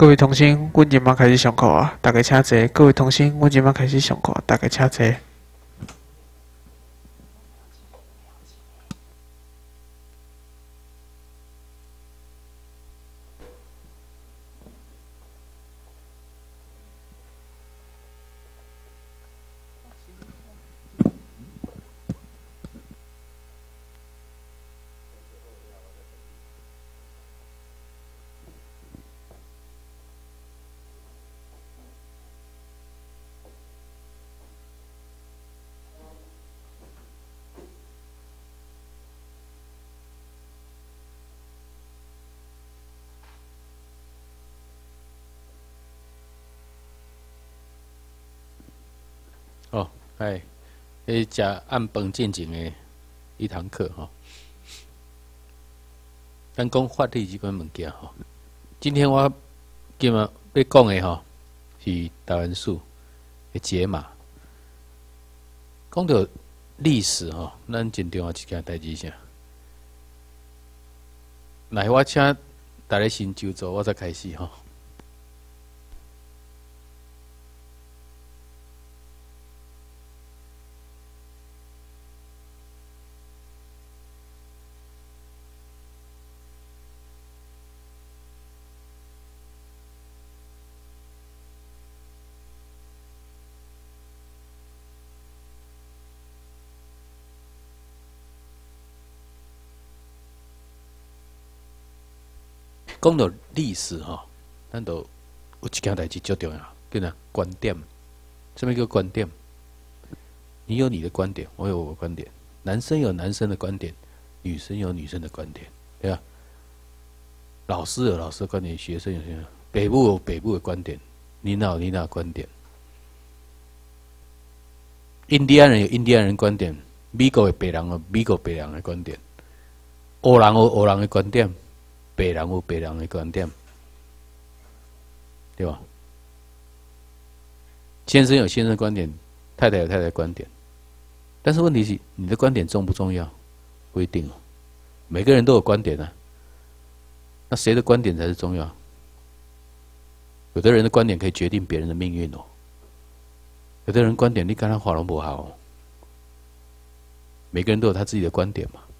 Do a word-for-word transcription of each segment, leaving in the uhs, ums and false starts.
各位同学，阮即马开始上课啊！大家请坐。各位同学，阮即马开始上课，大家请坐。 哦，哎，迄食按饭进前的一堂课吼。咱讲法律即款物件吼，今天我今日要讲的吼是台湾史的解码。讲到历史吼，咱真重要一件代志啥？来，我请大家先就座，我再开始吼。讲到历史吼，咱都有一件代志最重要，叫啥？观点。什么叫观点？你有你的观点，我有我的观点。男生有男生的观点，女生有女生的观点，对吧？老师有老师的观点，学生有学生，北部有北部的观点，你哪有你哪的观点？印第安人有印第安人观点，美国的白人有美国白人的观点，黑人有黑人的观点。白人有白人的观点，对吧？先生有先生的观点，太太有太太的观点，但是问题是，你的观点重不重要？不一定哦。每个人都有观点啊，那谁的观点才是重要？有的人的观点可以决定别人的命运哦，有的人观点你跟他话拢不好哦。每个人都有他自己的观点嘛，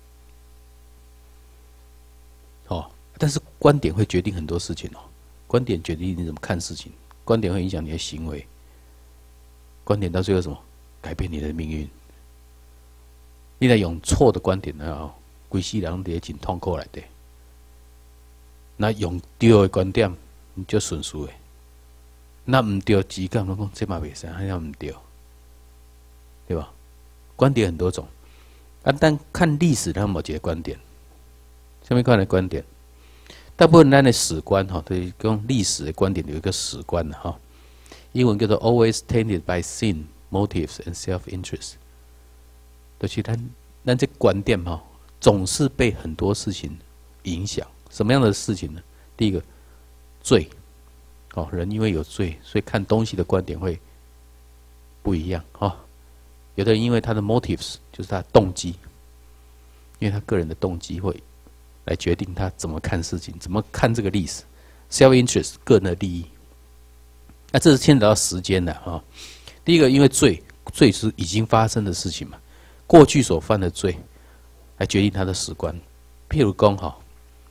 哦。但是观点会决定很多事情哦，观点决定你怎么看事情，观点会影响你的行为，观点到最后什么？改变你的命运。你若用错的观点啊，规世人伫真痛苦内底。那用对的观点，你就顺遂的。那唔对，只讲拢讲这嘛袂使，那样唔对，对吧？观点很多种，啊，但看历史，咱某一个观点，什么款的观点？大部分咱的史观哈，对讲历史的观点有一个史观的哈，英文叫做 always tainted by sin, motives and self-interest。就是咱咱这观点哈，总是被很多事情影响。什么样的事情呢？第一个，罪，哦，人因为有罪，所以看东西的观点会不一样哈。有的人因为他的 motives 就是他的动机，因为他个人的动机会来决定他怎么看事情，怎么看这个历史 ，self-interest 个人的利益。那这是牵扯到时间的啊。第一个，因为罪，罪是已经发生的事情嘛，过去所犯的罪，来决定他的史观。譬如讲哈，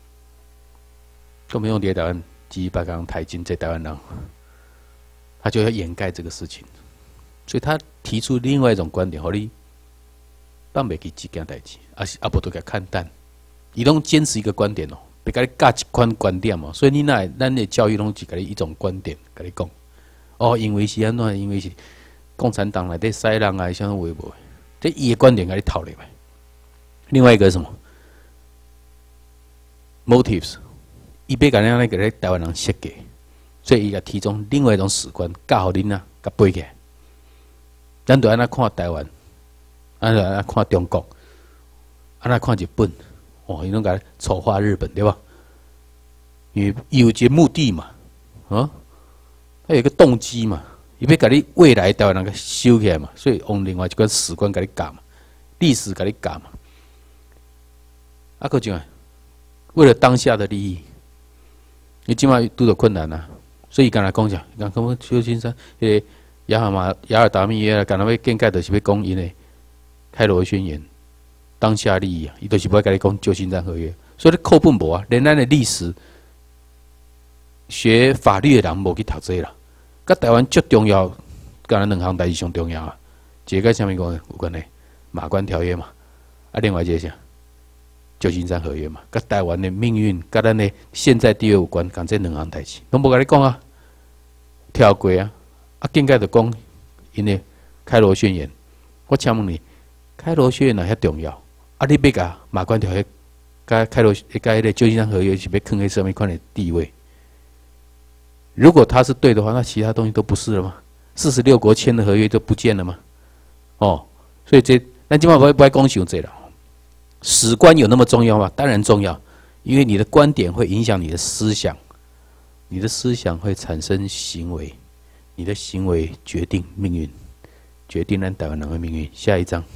我们用在台湾几百港台金在台湾人，他就要掩盖这个事情，所以他提出另外一种观点，和你当袂记这件代志，啊是啊不都给看淡。伊拢坚持一个观点哦，别甲你教一款观点哦，所以你那咱的教育拢只甲你一种观点，甲你讲哦，因为是安怎？因为是共产党内底西人啊，像微博，这伊的观点甲你套入来。另外一个是什么 ？motives， 伊要甲咱那个台湾人设计，所以伊甲提供另外一种史观，教互恁啊，甲背起来。咱就安那看台湾，安那安那看中国，安那看日本。哦，伊拢甲丑化日本，对吧？因为有一个目的嘛，啊，他有一个动机嘛，伊要甲你未来台湾人个收起来嘛，所以用另外一个史观甲你教嘛，历史甲你教嘛。啊，个怎啊？为了当下的利益， 你即马拄到困难啊，所以伊干来讲啥？伊讲讲旧金山，迄个雅哈马雅尔达密约干那要建盖，就是要讲因诶开罗宣言当下利益啊，伊就是要甲你讲旧金山合约，所以你课本无啊，连咱的历史学法律的人无去读这啦。甲台湾最重要，干咱两项代志上重要啊，一个甲啥物讲有关系？马关条约嘛，啊，另外一个啥？旧金山合约嘛，甲台湾的命运，甲咱的现在地位有关，讲这两项代志，拢无甲你讲啊，跳过啊，啊，更加就讲因的开罗宣言。我请问你，开罗宣言哪遐重要？啊，你要甲马关条约、甲开罗、甲迄个旧金山合约是要放喺什么款的地位？如果它是对的话，那其他东西都不是了吗？四十六国签的合约就不见了吗？哦，所以这咱今晚不不爱讲伤这了。史观有那么重要吗？当然重要，因为你的观点会影响你的思想，你的思想会产生行为，你的行为决定命运，决定咱台湾人的命运。下一章，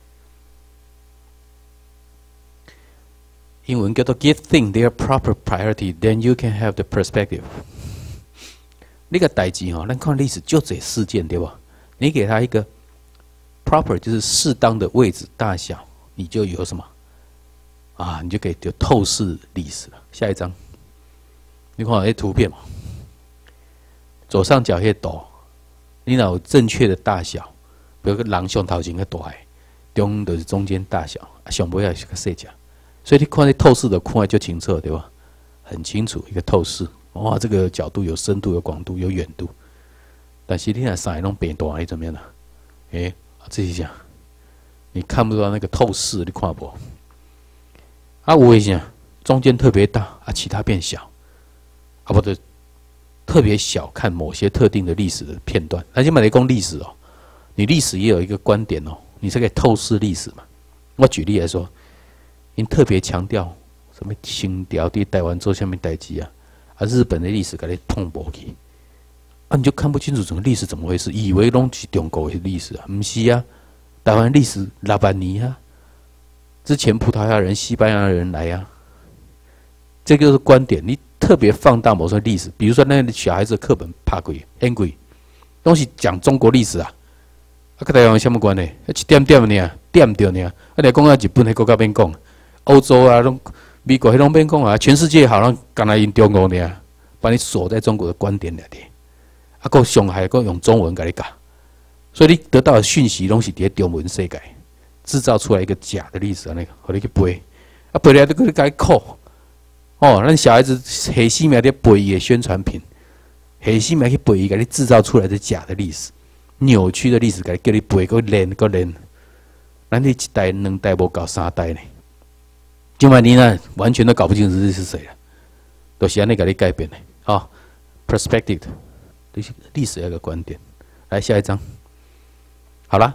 英文叫做 "Give things their proper priority, then you can have the perspective." 那个代志哈，咱看历史就这事件对吧？你给他一个 proper， 就是适当的位置大小。你就有什么啊？你就可以就透视历史了。下一张，你看那图片嘛，左上角迄图，你若有正确的大小，比如个人上头前个大个，中就是中间大小，啊上尾也是个细只，所以你看那透视的看得就清楚对吧？很清楚一个透视，哇，这个角度有深度、有广度、有远度。但是你若三个拢变大，你怎么样呢？诶、欸，这是啥？你看不到那个透视，你看不？啊，有诶啥？中间特别大，啊，其他变小，啊，不对，特别小看某些特定的历史的片段。而且买来讲历史哦，你历史也有一个观点哦，你是可以透视历史嘛。我举例来说，因特别强调什么清朝对台湾做什么代志啊，啊，日本的历史给你碰不去，啊，你就看不清楚整个历史怎么回事，以为拢是中国的历史啊，不是啊。台湾历史六万年啊，之前葡萄牙人、西班牙人来啊，这个是观点。你特别放大某些历史，比如说那个小孩子的课本怕鬼、很鬼，东西讲中国历史啊，啊，跟台湾有什么关系？一点点呢，点着呢。啊，你讲啊，日本迄国家免讲，欧洲啊，拢美国迄拢免讲啊，全世界好像干来用中国呢，把你锁在中国的观点里头。啊，个上海个用中文给你教。所以你得到的讯息拢是伫中文世界制造出来一个假的历史啊，那个，互你去背，啊背来都给你改扣，哦，咱小孩子下死命在背伊的宣传品，下死命去背伊给你制造出来的假的历史，扭曲的历史，给你叫你背，个练个练，咱你一代两代无搞三代呢，今晚你呢完全都搞不清楚这是谁了，都是安尼给你改变的，啊、哦、，perspective， 历史有一个观点，来下一章。好啦，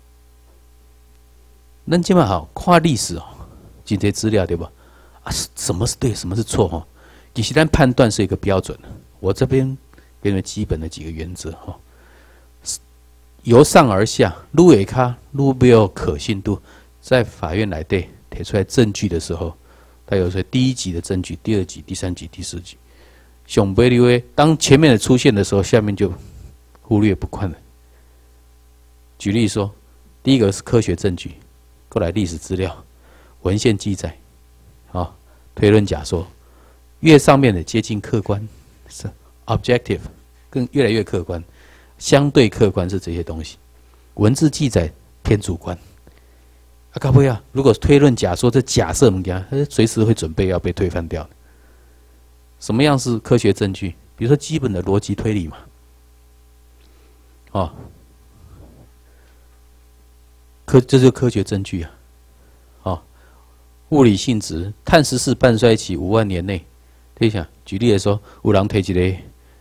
咱今晚好看历史哦，这些资料对吧？啊，什么是对，什么是错哈？其实咱判断是一个标准。我这边给你们基本的几个原则哈，由上而下，愈会较愈没有可信度。在法院来对提出来证据的时候，它有时候第一级的证据、第二级、第三级、第四级，上尾你当前面的出现的时候，下面就忽略不看了。举例说，第一个是科学证据，过来历史资料、文献记载，啊、哦，推论假说，越上面的接近客观，是 objective， 更越来越客观，相对客观是这些东西，文字记载偏主观。啊，搞不呀？如果推论假说，这假设物件，它随时会准备要被推翻掉的。什么样是科学证据？比如说基本的逻辑推理嘛，哦。科这就是科学证据啊，哦，物理性质，碳十四半衰期五万年内，你想举例来说，有人摕一个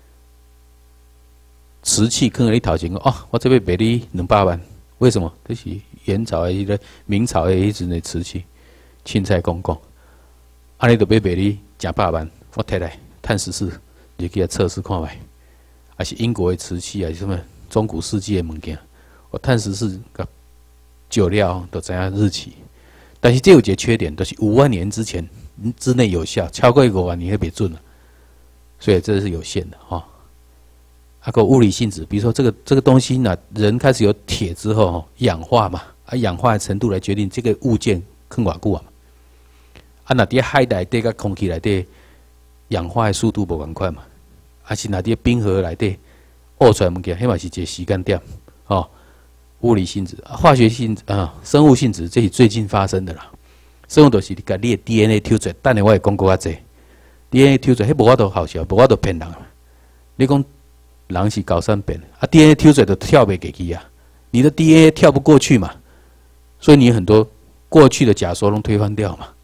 瓷器放在你头前，哦，我这边卖你两百万，为什么？这是元朝的一个、明朝的一阵的瓷器，青菜公公，安尼就要卖你一百万，我摕来碳十四，就给他测试看卖，还是英国的瓷器，还是什么中古世纪的物件，我碳十四个。酒料都知影日期，但是这有一个缺点，就是五万年之前之内有效，超过五万年会别准了。 所以这是有限的哈。啊，个物理性质，比如说这个这个东西呢，人开始有铁之后，哦，氧化嘛，啊，氧化的程度来决定这个物件更偌久啊嘛。啊，那伫海内底甲空气内底氧化的速度无共款嘛，啊是那伫冰河内底屙出来物件，迄嘛是一个时间点哦。物理性质、啊、化学性质啊、生物性质，这是最近发生的啦。生物就是你甲你的 D N A 抽出来，等下我会讲过较济。D N A 抽出来，迄无法度好笑，无法度骗人。你讲人是高山变啊 ，D N A 抽出来就跳袂过去啊，你的 D N A 跳不过去嘛，所以你很多过去的假说拢推翻掉嘛。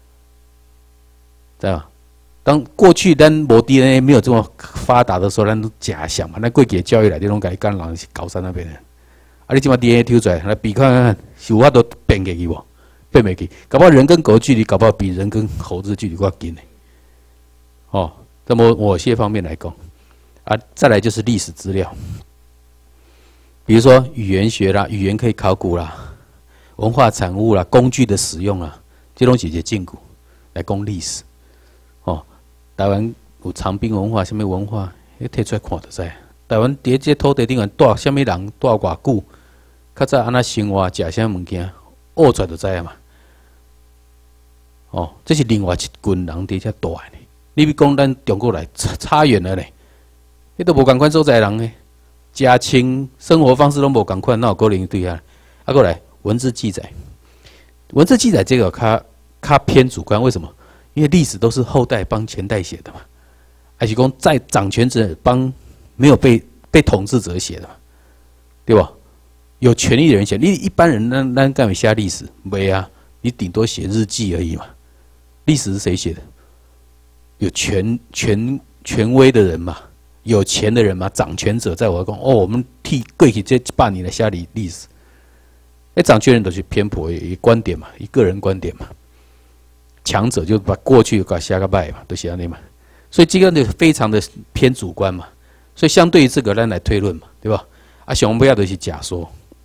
知道吗？当过去咱无 D N A 没有这么发达的时候，咱都假想嘛。咱过去的教育内底拢甲你讲人是高山那边的，啊，你即马 D N A 抽出来，来比看看，是有法度变过去无？变袂去，搞不好人跟狗距离，搞不好比人跟猴子距离更近呢。哦，这么某些方面来讲，啊，再来就是历史资料，比如说语言学啦，语言可以考古啦，文化产物啦，工具的使用啦，这拢是一个证据来讲历史。哦，台湾有长滨文化，什么文化，迄摕出来看就知。台湾伫这土地顶面住什么人，住偌久，较早安那生活，食啥物件，学出来就知啊嘛。哦，这是另外一群人伫遮住的呢。你比讲咱中国来差差远了呢，迄都无共款所在人呢，家亲生活方式拢无共款，哪有可能对啊？啊，过来文字记载，文字记载这个较较偏主观，为什么？因为历史都是后代帮前代写的嘛，还是讲在掌权者帮没有被被统治者写的嘛，对吧？有权利的人写，你一般人咱咱干嘛写历史？没啊，你顶多写日记而已嘛。历史是谁写的？有权权权威的人嘛，有钱的人嘛，掌权者在我讲哦，我们替过去这一百年来写历历史，哎，掌权人都是偏颇一观点嘛，一个人观点嘛。强者就把过去给写个败嘛，都写安尼嘛，所以这个就非常的偏主观嘛，所以相对于这个咱来推论嘛，对吧？啊，想不要的是假说，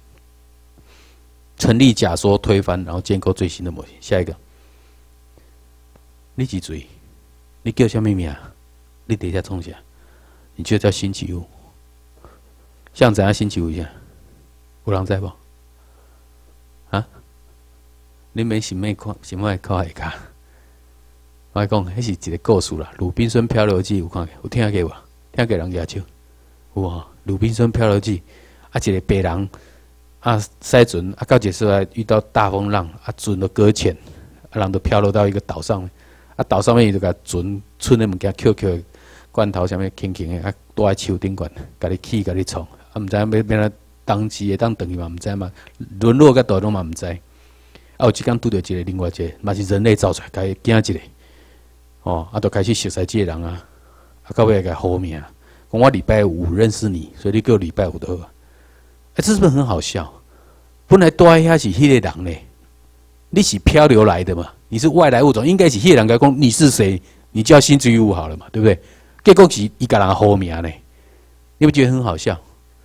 成立假说推翻，然后建构最新的模型。下一个，你几嘴？你叫什么名？你等一下冲下，你就叫星期五。像怎样星期五一下？有人知不？啊？你免想咩看，想咩看下卡？我讲，迄是一个故事啦，《鲁滨孙漂流记》有看过？有听过无？听过人举手？有哦，《鲁滨孙漂流记》啊，一个白人啊，驶船啊，到一时来遇到大风浪，啊，船都搁浅，啊，人都漂流到一个岛上面，啊，岛上面伊就甲船剩的物件捡捡罐头，啥物轻轻的，啊，倒在树顶管，甲你起，甲你创，啊，毋知要要来当时会当等于嘛？毋知嘛？沦落甲倒拢嘛毋知。啊，有一天拄到一个另外一个，嘛是人类造出来，甲伊惊一个，哦，啊，就开始熟悉这个人啊，啊，到尾甲好命，讲我礼拜五认识你，所以你叫我礼拜五就好。哎、欸，这是不是很好笑？本来住遐是迄个人呢，你是漂流来的嘛，你是外来物种，应该是迄个人甲讲你是谁，你叫星期五好了嘛，对不对？结果是伊甲人好命呢，你不觉得很好笑？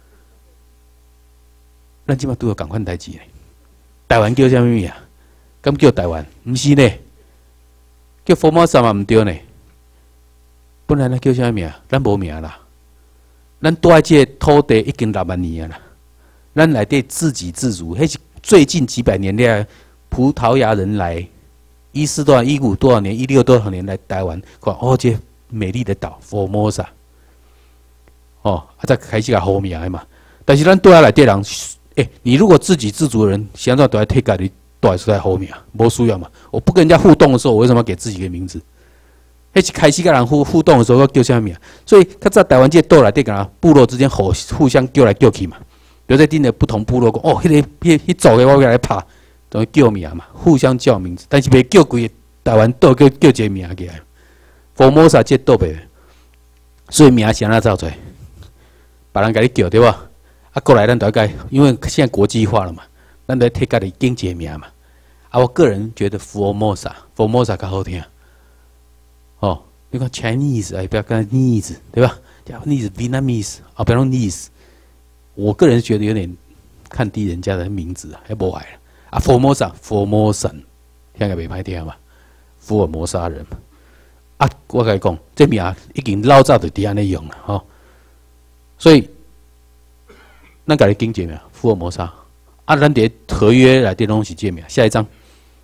咱即马拄到共款代志呢。台湾叫啥物名？敢叫台湾？毋是呢，叫福摩萨嘛毋对呢。本来咱叫啥物名？咱无名啦。咱住在这土地已经六万年啦。咱内底自给自足，迄是最近几百年来葡萄牙人来，一四多少、一五多少年、一六多少年来台湾，看哦，这美丽的岛福摩萨，哦，啊，再开始个好名嘛。但是咱住在内底人。欸、你如果自给自足的人，现在都在推家里，都还是在后面啊，没需要嘛。我不跟人家互动的时候，我为什么要给自己一个名字？一起开始跟人互互动的时候要叫什么名？所以他在台湾这斗来对个部落之间互互相叫来叫去嘛。比如在定的不同部落讲，哦，迄、那个迄迄组的我要来拍，等于叫名嘛，互相叫名字，但是别叫规台湾斗叫叫一个名起来。福摩萨这斗别，所以名是安怎造出来？别人给你叫对吧？啊，过来咱大概因为现在国际化了嘛，咱来替家己经一个名嘛。啊，我个人觉得福摩萨，福摩萨较好听。哦，你看 Chinese 哎，不要跟 Chinese 对吧 ？Japanese、Vietnamese 啊，不要用 Chinese。我个人觉得有点看低人家的名字啊，还不矮啊。福摩萨，福摩神，听个袂歹听嘛，福尔摩沙人嘛。 啊，我甲你讲，这命已经老早就伫安尼用了吼、哦，所以咱甲你经这命福尔摩沙，啊，咱伫合约内底拢是这命。下一章，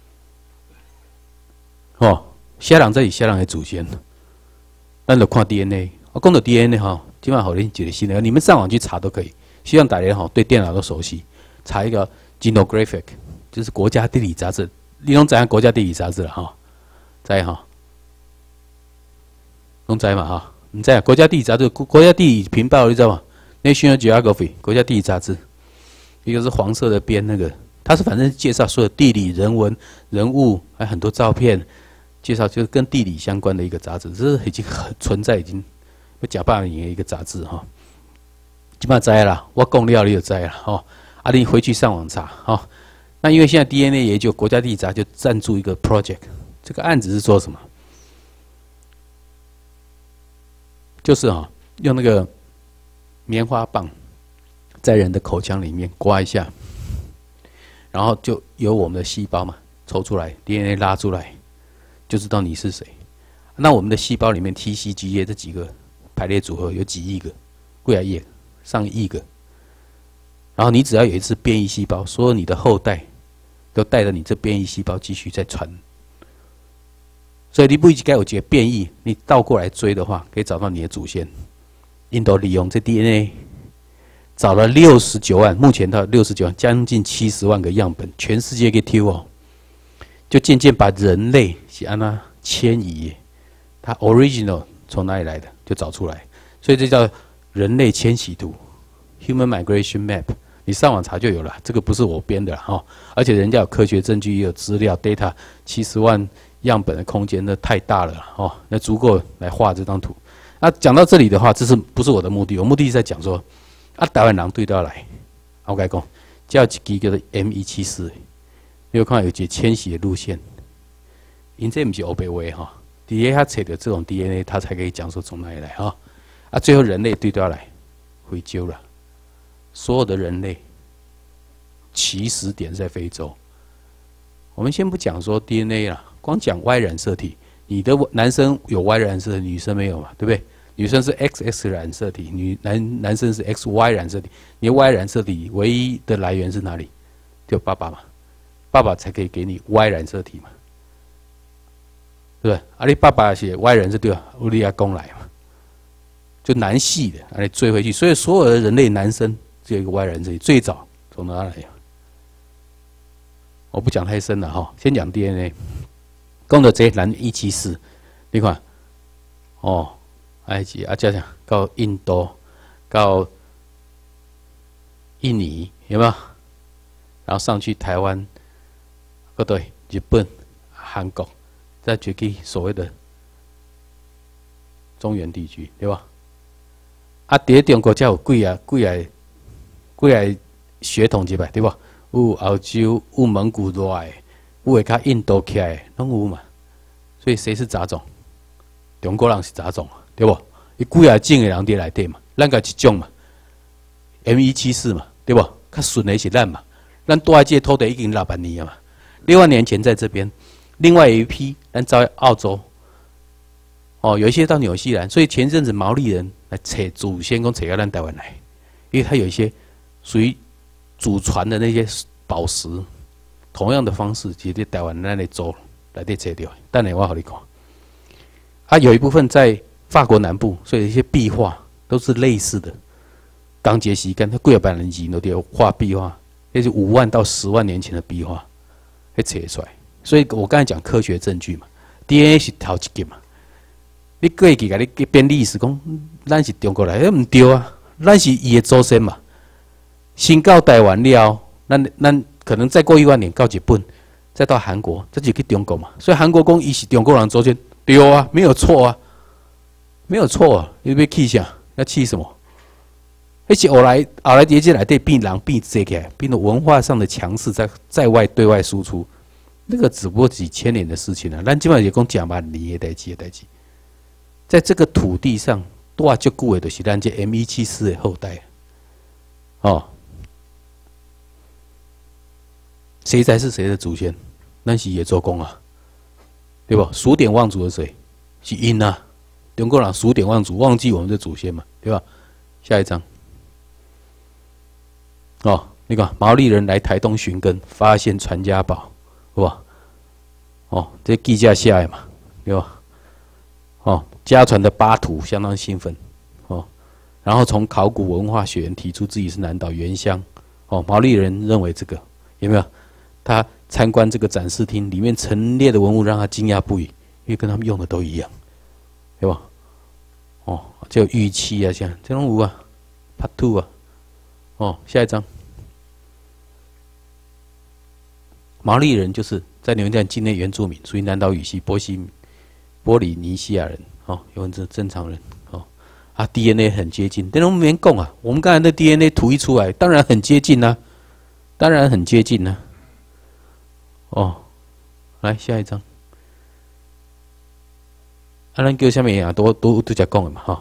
哦，虾人才是虾人的祖先，咱就看 D N A。我讲到 D N A 哈，今晚好恁一个新的，你们上网去查都可以。希望大家哈对电脑都熟悉，查一个 Genographic， 就是国家地理杂志，你拢知影国家地理杂志了哈，知哈？拢知嘛哈？你知啊？国家地理杂志，国家地理频道你知道吗 ？National Geography 国家地理杂志，一个是黄色的边那个，它是反正介绍所有地理、人文、人物，还有很多照片，介绍就是跟地理相关的一个杂志，这是已经很存在，已经要假半年的一个杂志哈。基本上知啦，我讲了你就知啦吼。啊，你回去上网查吼。那因为现在 D N A 研究国家地理杂志就赞助一个 project， 这个案子是做什么？就是哈、哦，用那个棉花棒在人的口腔里面刮一下，然后就由我们的细胞嘛抽出来 ，D N A 拉出来，就知道你是谁。那我们的细胞里面 T C G A 这几个排列组合有几亿个，几啊亿，上亿个。然后你只要有一次变异细胞，所有你的后代都带着你这变异细胞继续再传。所以你不一该有一个变异，你倒过来追的话，可以找到你的祖先。印度利用这 D N A 找了六十九万，目前到六十九万，将近七十万个样本，全世界给挑哦，就渐渐把人类是按那迁移，它 original 从哪里来的就找出来，所以这叫人类迁徙图 （Human Migration Map）。你上网查就有了，这个不是我编的哈、哦，而且人家有科学证据，也有资料 data， 七十万样本的空间那太大了哦，那足够来画这张图。那讲到这里的话，这是不是我的目的？我目的是在讲说，啊，台湾人对都要来，我跟你讲，叫一支叫做 M 一七四，你有看有一个迁徙的路线，因这不是欧北话哈，底下他测的这种 D N A， 他才可以讲说从哪里来哈。啊，最后人类对都要来，非洲了。所有的人类起始点在非洲。我们先不讲说 D N A 啦，光讲 Y 染色体，你的男生有 Y 染色体，女生没有嘛，对不对？女生是 X X 染色体，女男男生是 X Y 染色体。你的 Y 染色体唯一的来源是哪里？就爸爸嘛，爸爸才可以给你 Y 染色体嘛，对不对？啊，你爸爸是 Y 染色体，有你阿公来嘛，就男系的，啊，你追回去，所以所有的人类男生。只有一个 Y 染色体，最早从哪来？我不讲太深了哈，先讲 D N A。讲到这咱一七四，你看，哦，埃及啊，加上到印度，到印尼有没有？然后上去台湾，不对，日本、韩国，再去去所谓的中原地区，对吧？啊，伫中国才有几啊几啊。几个血统入来对吧？有澳洲、有蒙古来，有会较印度起来，拢有嘛。所以谁是杂种？中国人是杂种，对不？伊几啊种的人伫内底嘛，咱个一种嘛 ，M 一七四嘛，对不？较顺的是咱嘛，咱住在这土地已经六万年了嘛，六万年前在这边，另外有一批咱在澳洲，哦，有一些到纽西兰，所以前阵子毛利人来找祖先，讲找到咱台湾来，因为他有一些。属于祖传的那些宝石，同样的方式，其实台湾咱来做来得找到。等下我好你看，啊，有一部分在法国南部，所以一些壁画都是类似的。钢结时间，它几百年前都得画壁画，那是五万到十万年前的壁画，会扯出来。所以我刚才讲科学证据嘛 ，D N A 是头一级嘛。你过去甲你编历史讲，咱是中国来，迄唔对啊，咱是伊的祖先嘛。先到台湾了，咱咱可能再过一万年到日本，再到韩国，这就去中国嘛。所以韩国讲伊是中国人祖先，对啊，没有错啊，没有错啊。你要气啥？要气什么？而且后来后来这些来对变人变这个，变得文化上的强势在在外对外输出，那个只不过几千年的事情了、啊。咱基本上就讲讲万年的代志的代志，在这个土地上多就久的，就是咱这 M 一七四的后代，哦。谁才是谁的祖先？那是也做工啊，对不？数典忘祖的谁？ 是因啊，中国人数典忘祖，忘记我们的祖先嘛，对吧？下一章。哦，那个毛利人来台东寻根，发现传家宝，哇！哦，这记者写的嘛，对吧？哦，家传的巴图相当兴奋，哦，然后从考古文化学院提出自己是南岛原乡，哦，毛利人认为这个有没有？他参观这个展示厅，里面陈列的文物让他惊讶不已，因为跟他们用的都一样，对吧？哦，就玉器啊，像这种有啊，帕兔啊，哦，下一张。毛利人就是在纽约站境内原住民，属于南岛语系波西波利尼西亚人，哦，有文字正常人，哦，啊 ，D N A 很接近，但是我们没讲啊，我们刚才的 D N A 图一出来，当然很接近啊，当然很接近啊，哦，来下一张，啊，咱叫什么呀？都都都在讲的嘛，哈、哦，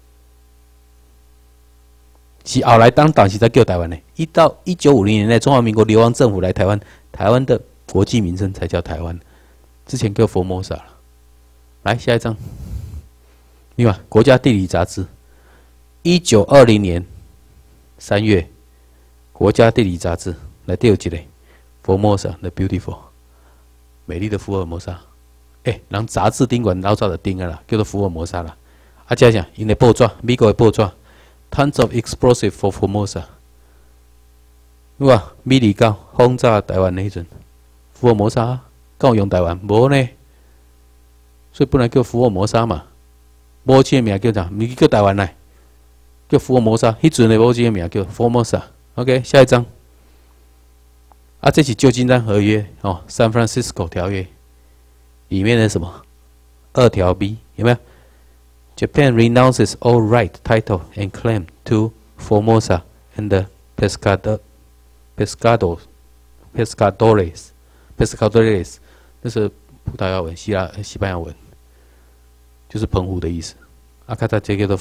是后来当党时才叫台湾的，一到一九五零年代，中华民国流亡政府来台湾，台湾的国际名称才叫台湾，之前叫佛摩萨了。来下一张，你看《国家地理》杂志，一九二零年三月，《国家地理》杂志来第二集嘞，佛摩萨 The Beautiful， 美丽的福尔摩沙。哎、欸，人杂志顶管老早就顶个啦，叫做福尔摩沙啦。啊，加上因的报纸，美国的报纸 ，tons of explosive for Formosa， 有啊，美利高轰炸台湾那阵，福尔摩沙敢有用台湾？无呢。所以不能叫福尔摩沙嘛，武器的名叫啥？唔是叫台湾来，叫福尔摩沙。迄阵的武器的名叫福尔摩沙。OK， 下一张。啊，这是旧金山合约哦 ，San Francisco 条约里面的什么二条 B 有没有 ？Japan renounces all right, title, and claim to Formosa and the Pescado, Pescados, Pescadores, Pescadores， 这是葡萄牙文、希腊、西班牙文。就是澎湖的意思，啊，看它这个叫做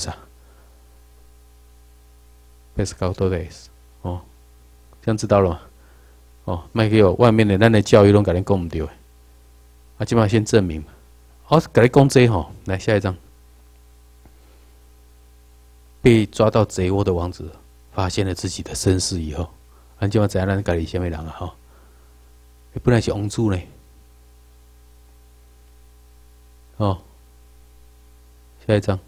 Formosa，Pescadores， 哦，这样知道了吗？哦，卖给我外面的咱的教育拢甲恁讲唔对，啊，基本上先证明嘛。好，甲你讲这吼，来下一张，被抓到贼窝的王子发现了自己的身世以后，咱基本上知影咱家己什么人啊？吼，本来是王子呢，哦。下一张，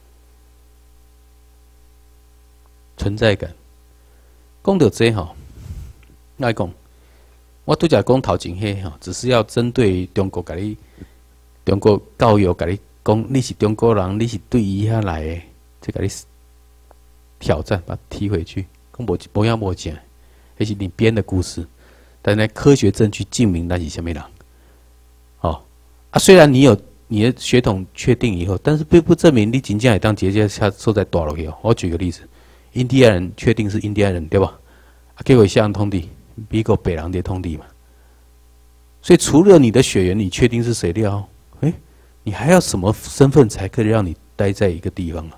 存在感。讲到这吼，来讲，我拄则讲头前迄吼，只是要针对中国，甲你中国教育，甲你讲你是中国人，你是对伊遐来的，再甲你挑战，把它踢回去，讲无无影无正，迄是你编的故事，但是科学证据证明咱是什么人。哦，啊，虽然你有。你的血统确定以后，但是并不证明你真正会当直接下受在大陆去哦。我举个例子，印第安人确定是印第安人，对吧？啊，结果向通敌，美国北人的通敌嘛。所以除了你的血缘，你确定是谁了？哎、欸，你还要什么身份才可以让你待在一个地方啊？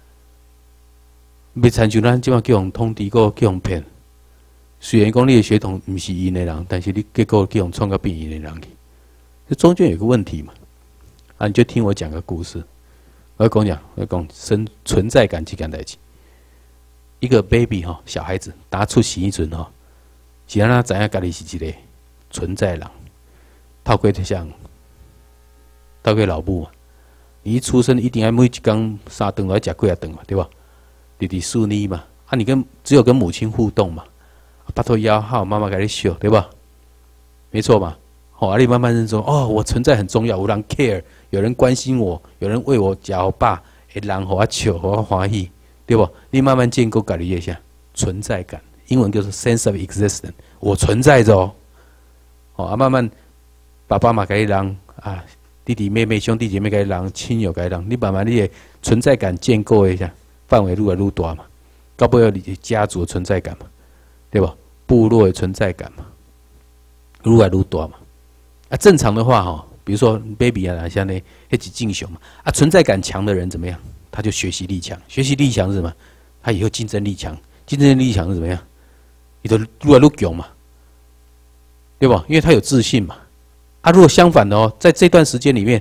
别参像咱即马叫人通敌，个叫人骗。虽然讲你的血统不是因的人，但是你结果叫人创个变因的人去，这中间有个问题嘛。啊，你就听我讲个故事。我要跟你讲，我要讲生存在感这件代志。一个 baby 哈，小孩子打出时阵哈，是让他知影家己是一个存在人。透过像，透过老母嘛，你一出生一定要每一天三顿来食几啊顿嘛，对吧？弟弟顺利嘛，啊，你跟只有跟母亲互动嘛，巴头摇好，妈妈给你笑，对吧？没错嘛。哦，啊，你慢慢认说，哦，我存在很重要，有人 care， 有人关心我，有人为我脚爸，会人和我笑，和我欢喜，对不？你慢慢建构家己一下存在感，英文叫做 sense of existence， 我存在着哦。哦，啊，慢慢爸爸妈妈给你让啊，弟弟妹妹兄弟姐妹给你让，亲友给你让，你慢慢你的存在感建构一下，范围愈来愈大嘛，到尾你家族的存在感嘛，对吧？部落的存在感嘛，愈来愈大嘛。啊，正常的话哈，比如说 baby 啊，像那一起进雄嘛，啊，存在感强的人怎么样？他就学习力强，学习力强是什么？他以后竞争力强，竞争力强是怎么样？你都越来越强嘛，对吧？因为他有自信嘛。啊，如果相反的哦，在这段时间里面，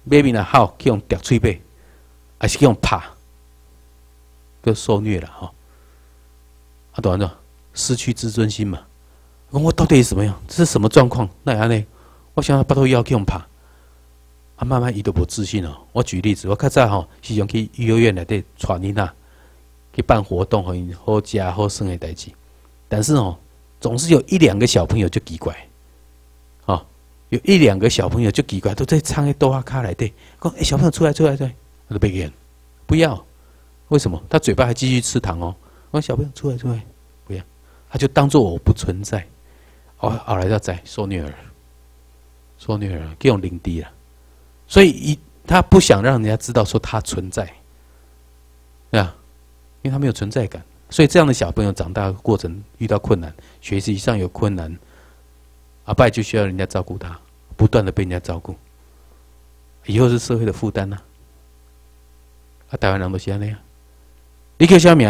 买面啊好去用啄喙背，还是去用拍，就受虐了哈。啊，懂完了，失去自尊心嘛。我到底是什么样？这是什么状况？那样呢？我想要巴肚腰去用拍，啊，慢慢伊都无自信哦。我举例子，我较早吼，时常去幼儿园内底带囡仔去办活动，互因好食好耍的代志。但是哦，总是有一两个小朋友就奇怪，哦，有一两个小朋友就奇怪，都在唱迄哆啊卡内底，讲哎、欸、小朋友出来出来出来，我都被演，不要，为什么？他嘴巴还继续吃糖哦。我说小朋友出来出来，不要，他就当做我不存在。哦，后来才知受虐儿，受虐儿给用领地了，所以一他不想让人家知道说他存在，对啊，因为他没有存在感，所以这样的小朋友长大的过程遇到困难，学习上有困难，阿拜就需要人家照顾他，不断的被人家照顾，以后是社会的负担呐。啊，台湾人都是安尼啊，你叫啥名？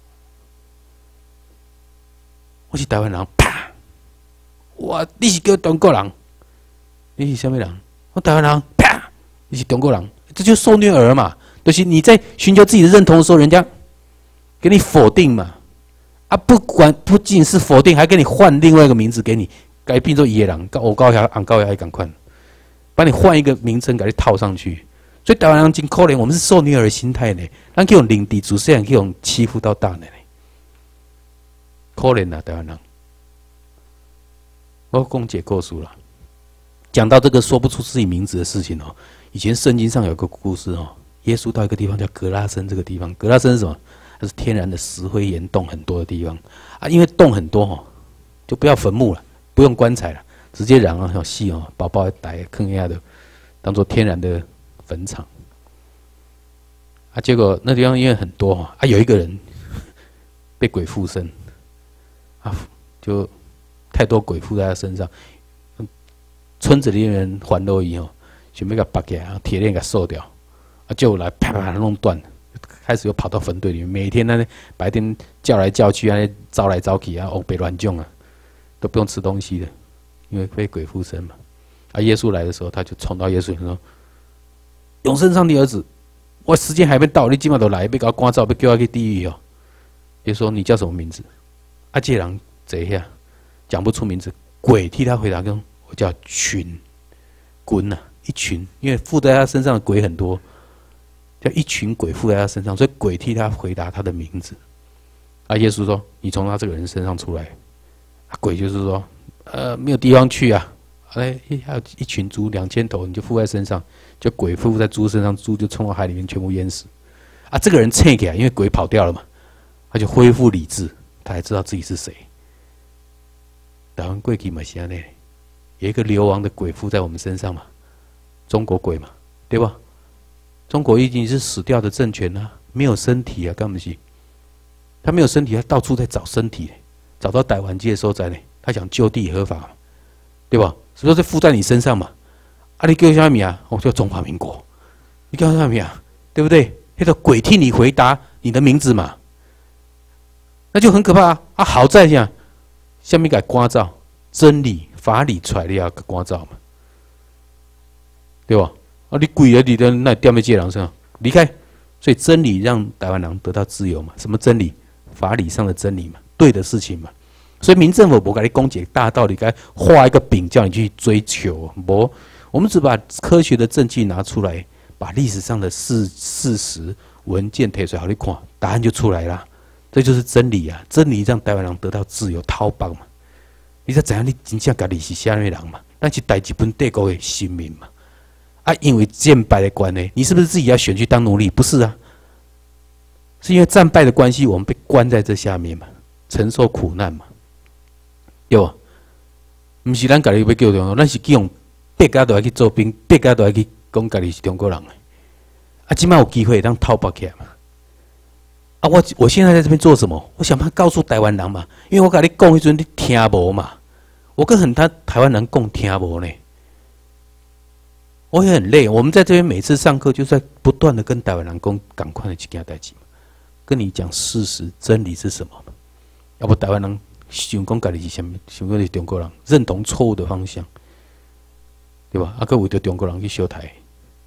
我是台湾人。哇！你是叫中国人，你是什么人？我台湾人，啪！你是中国人，这就是受虐儿嘛。就是你在寻求自己的认同的时候，人家给你否定嘛。啊，不管不仅是否定，还给你换另外一个名字给你，改变做野人，我高下昂高下赶快，把你换一个名称给你套上去。所以台湾人真可怜，我们是受虐儿心态呢。咱去用领地主持人去用欺负到大的呢，可怜啊，台湾人。我讲解构述了，讲到这个说不出自己名字的事情哦。以前圣经上有个故事哦，耶稣到一个地方叫格拉森，这个地方格拉森是什么？它是天然的石灰岩洞很多的地方啊，因为洞很多哦，就不要坟墓了，不用棺材了，直接让啊小细哦，宝宝带坑下的，当做天然的坟场啊。结果那地方因为很多哦，啊有一个人被鬼附身啊，就。太多鬼附在他身上，村子里面人还都伊哦，想要给他拔起来，铁链给他收掉，啊，就来啪啪弄断，开始又跑到坟堆里面，每天呢白天叫来叫去啊，招来招去啊，欧北乱种啊，都不用吃东西的，因为被鬼附身嘛。啊，耶稣来的时候，他就冲到耶稣说：“永生上帝儿子，我时间还没到，你今晚都来，要给我关照，要叫我去地狱哦。”耶稣说：“你叫什么名字？”啊，这人坐下。讲不出名字，鬼替他回答说：“我叫群，滚呐、啊，一群，因为附在他身上的鬼很多，叫一群鬼附在他身上，所以鬼替他回答他的名字。”啊，耶稣说：“你从他这个人身上出来。”啊，鬼就是说：“呃，没有地方去啊，哎，还有一群猪两千头，你就附在身上，就鬼附在猪身上，猪就冲到海里面全部淹死。”啊，这个人撤起来，因为鬼跑掉了嘛，他就恢复理智，他才知道自己是谁。台湾过去嘛是安尼，有一个流亡的鬼附在我们身上嘛，中国鬼嘛，对吧？中国已经是死掉的政权啊，没有身体啊，干不是？他没有身体，他到处在找身体，找到台湾界的所在呢，他想就地合法，对吧？是不是附在你身上嘛？啊，你叫什么名啊？我叫中华民国，你叫什么名啊？对不对？那个鬼替你回答你的名字嘛，那就很可怕啊！啊，好在讲。下面给关照真理法理出来你要给关照嘛，对吧？啊，你鬼了你的那掉在这人上离开，所以真理让台湾人得到自由嘛？什么真理？法理上的真理嘛，对的事情嘛。所以民政府不给你公解大道理，该画一个饼叫你去追求，不，我们只把科学的证据拿出来，把历史上的事事实文件提出来，好你看，答案就出来了。这就是真理啊！真理让台湾人得到自由、逃亡嘛。你说怎样？你真正家己是啥人嘛？咱是带日本帝国的新民嘛？啊，因为战败的关系，你是不是自己要选去当奴隶？不是啊，是因为战败的关系，我们被关在这下面嘛，承受苦难嘛，对吧？不是咱家己要叫中国，咱是用别家都要去做兵，别家都要去讲家己是中国人的。啊，今麦有机会当逃跑起来嘛？啊，我我现在在这边做什么？我想办法告诉台湾人嘛，因为我跟你讲，迄阵你听无嘛。我跟很多台湾人讲听无呢，我也很累。我们在这边每次上课，就在不断的跟台湾人讲，赶快的去件代志，跟你讲事实真理是什么。要不台湾人想讲家己是什么，想讲是中国人，认同错误的方向，对吧？啊，佮为着中国人去修台，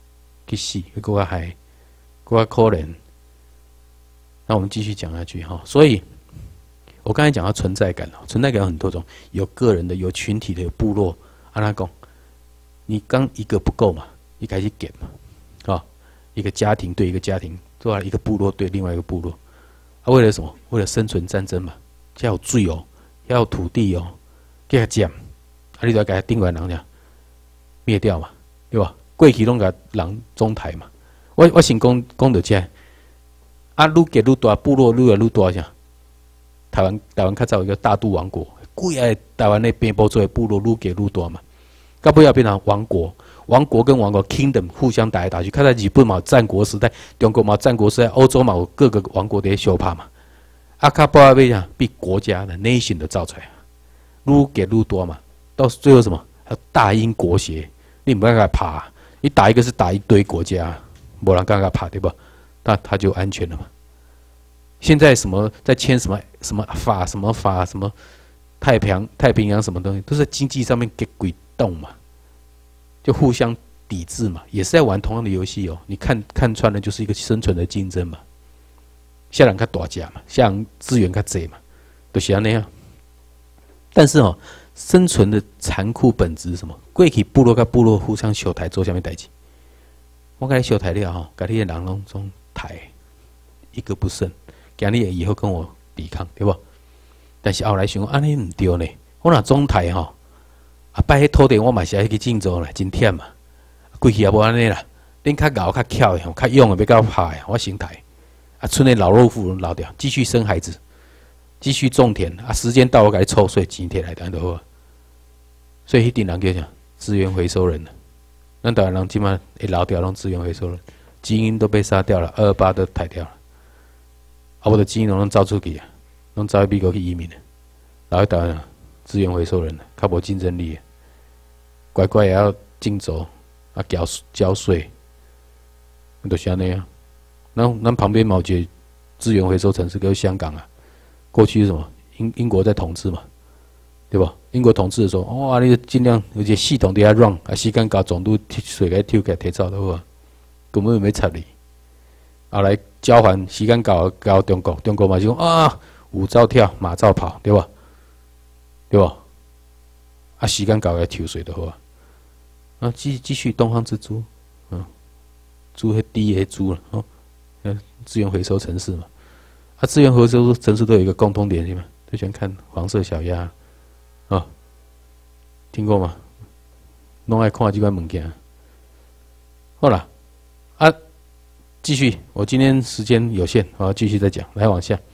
去死，去搁较害，搁较可怜。那我们继续讲下去哈。所以，我刚才讲到存在感，存在感有很多种，有个人的，有群体的，有部落。按他讲，你刚一个不够嘛，你开始减嘛，啊，一个家庭对一个家庭，对吧？一个部落对另外一个部落，啊，为了什么？为了生存战争嘛，要有水哦，要有土地哦，给他减，啊，你就要给他定完人家灭掉嘛，对吧？过去拢甲人中台嘛，我我先讲讲到这，啊，愈给愈大，部落愈来愈大啥？台湾台湾较早有一个大肚王国，贵个台湾那边部做的部落愈给愈大嘛，到尾要变成王国，王国跟王国 kingdom 互相打来打去。看在日本嘛战国时代，中国嘛战国时代，欧洲嘛有各个王国在相拍嘛，啊，到尾要变啥？变国家的 nation 的造出来，愈给愈多嘛，到最后什么？还有大英国协，你不要给他拍。你打一个是打一堆国家，没人敢给他拍，对吧？那他就安全了嘛。现在什么在签什么什么法什么法什么太平洋太平洋什么东西，都是在经济上面给鬼动嘛，就互相抵制嘛，也是在玩同样的游戏哦。你看看穿了，就是一个生存的竞争嘛。下人较大家嘛，下人资源较多嘛，都是那样。但是哦，生存的残酷本质是什么？过去部落跟部落互相相台做啥物代志？我跟你相台了吼，甲你的人拢总台一个不剩，今日以后跟我抵抗，对不？但是后来想，安尼唔对呢。我若总台吼，啊，摆迄土地我嘛是爱去种植啦，真忝嘛。过去也无安尼啦，恁较牛较巧的吼，较勇的要甲我拍的，我先台。啊，村内老弱妇孺老掉，继续生孩子，继续种田啊。时间到，我甲你抽税，钱摕来当就好。所以迄阵人叫啥？资源回收人了。咱台湾人即马会老掉，拢资源回收人，基因都被杀掉了，二二八都抬掉了。啊，我的基因拢走出去啊，拢走去美国去移民了。然后台湾资源回收人了，较无竞争力，乖乖也要竞走啊，缴缴税，就是安尼啊。咱咱旁边嘛有一个资源回收城市叫香港啊，过去是什么？英英国在统治嘛。对吧？英国统治的时候，哇、哦，你尽量有些系统底下 run， 啊，时间到总督水给抽起来提走的话，根本就没插你。后来交还时间到交中国，中国嘛就讲啊，舞照跳，马照跑，对吧？对吧？啊，时间到来抽水的话，啊，继继续东方之珠，嗯，珠迄低的珠了，哦，资源回收城市嘛，啊，资源回收城市都有一个共通点，是吗？最喜欢看黄色小鸭。啊，听过吗？拢爱看这款物件。好啦，啊，继续。我今天时间有限，我要继续再讲。来往下，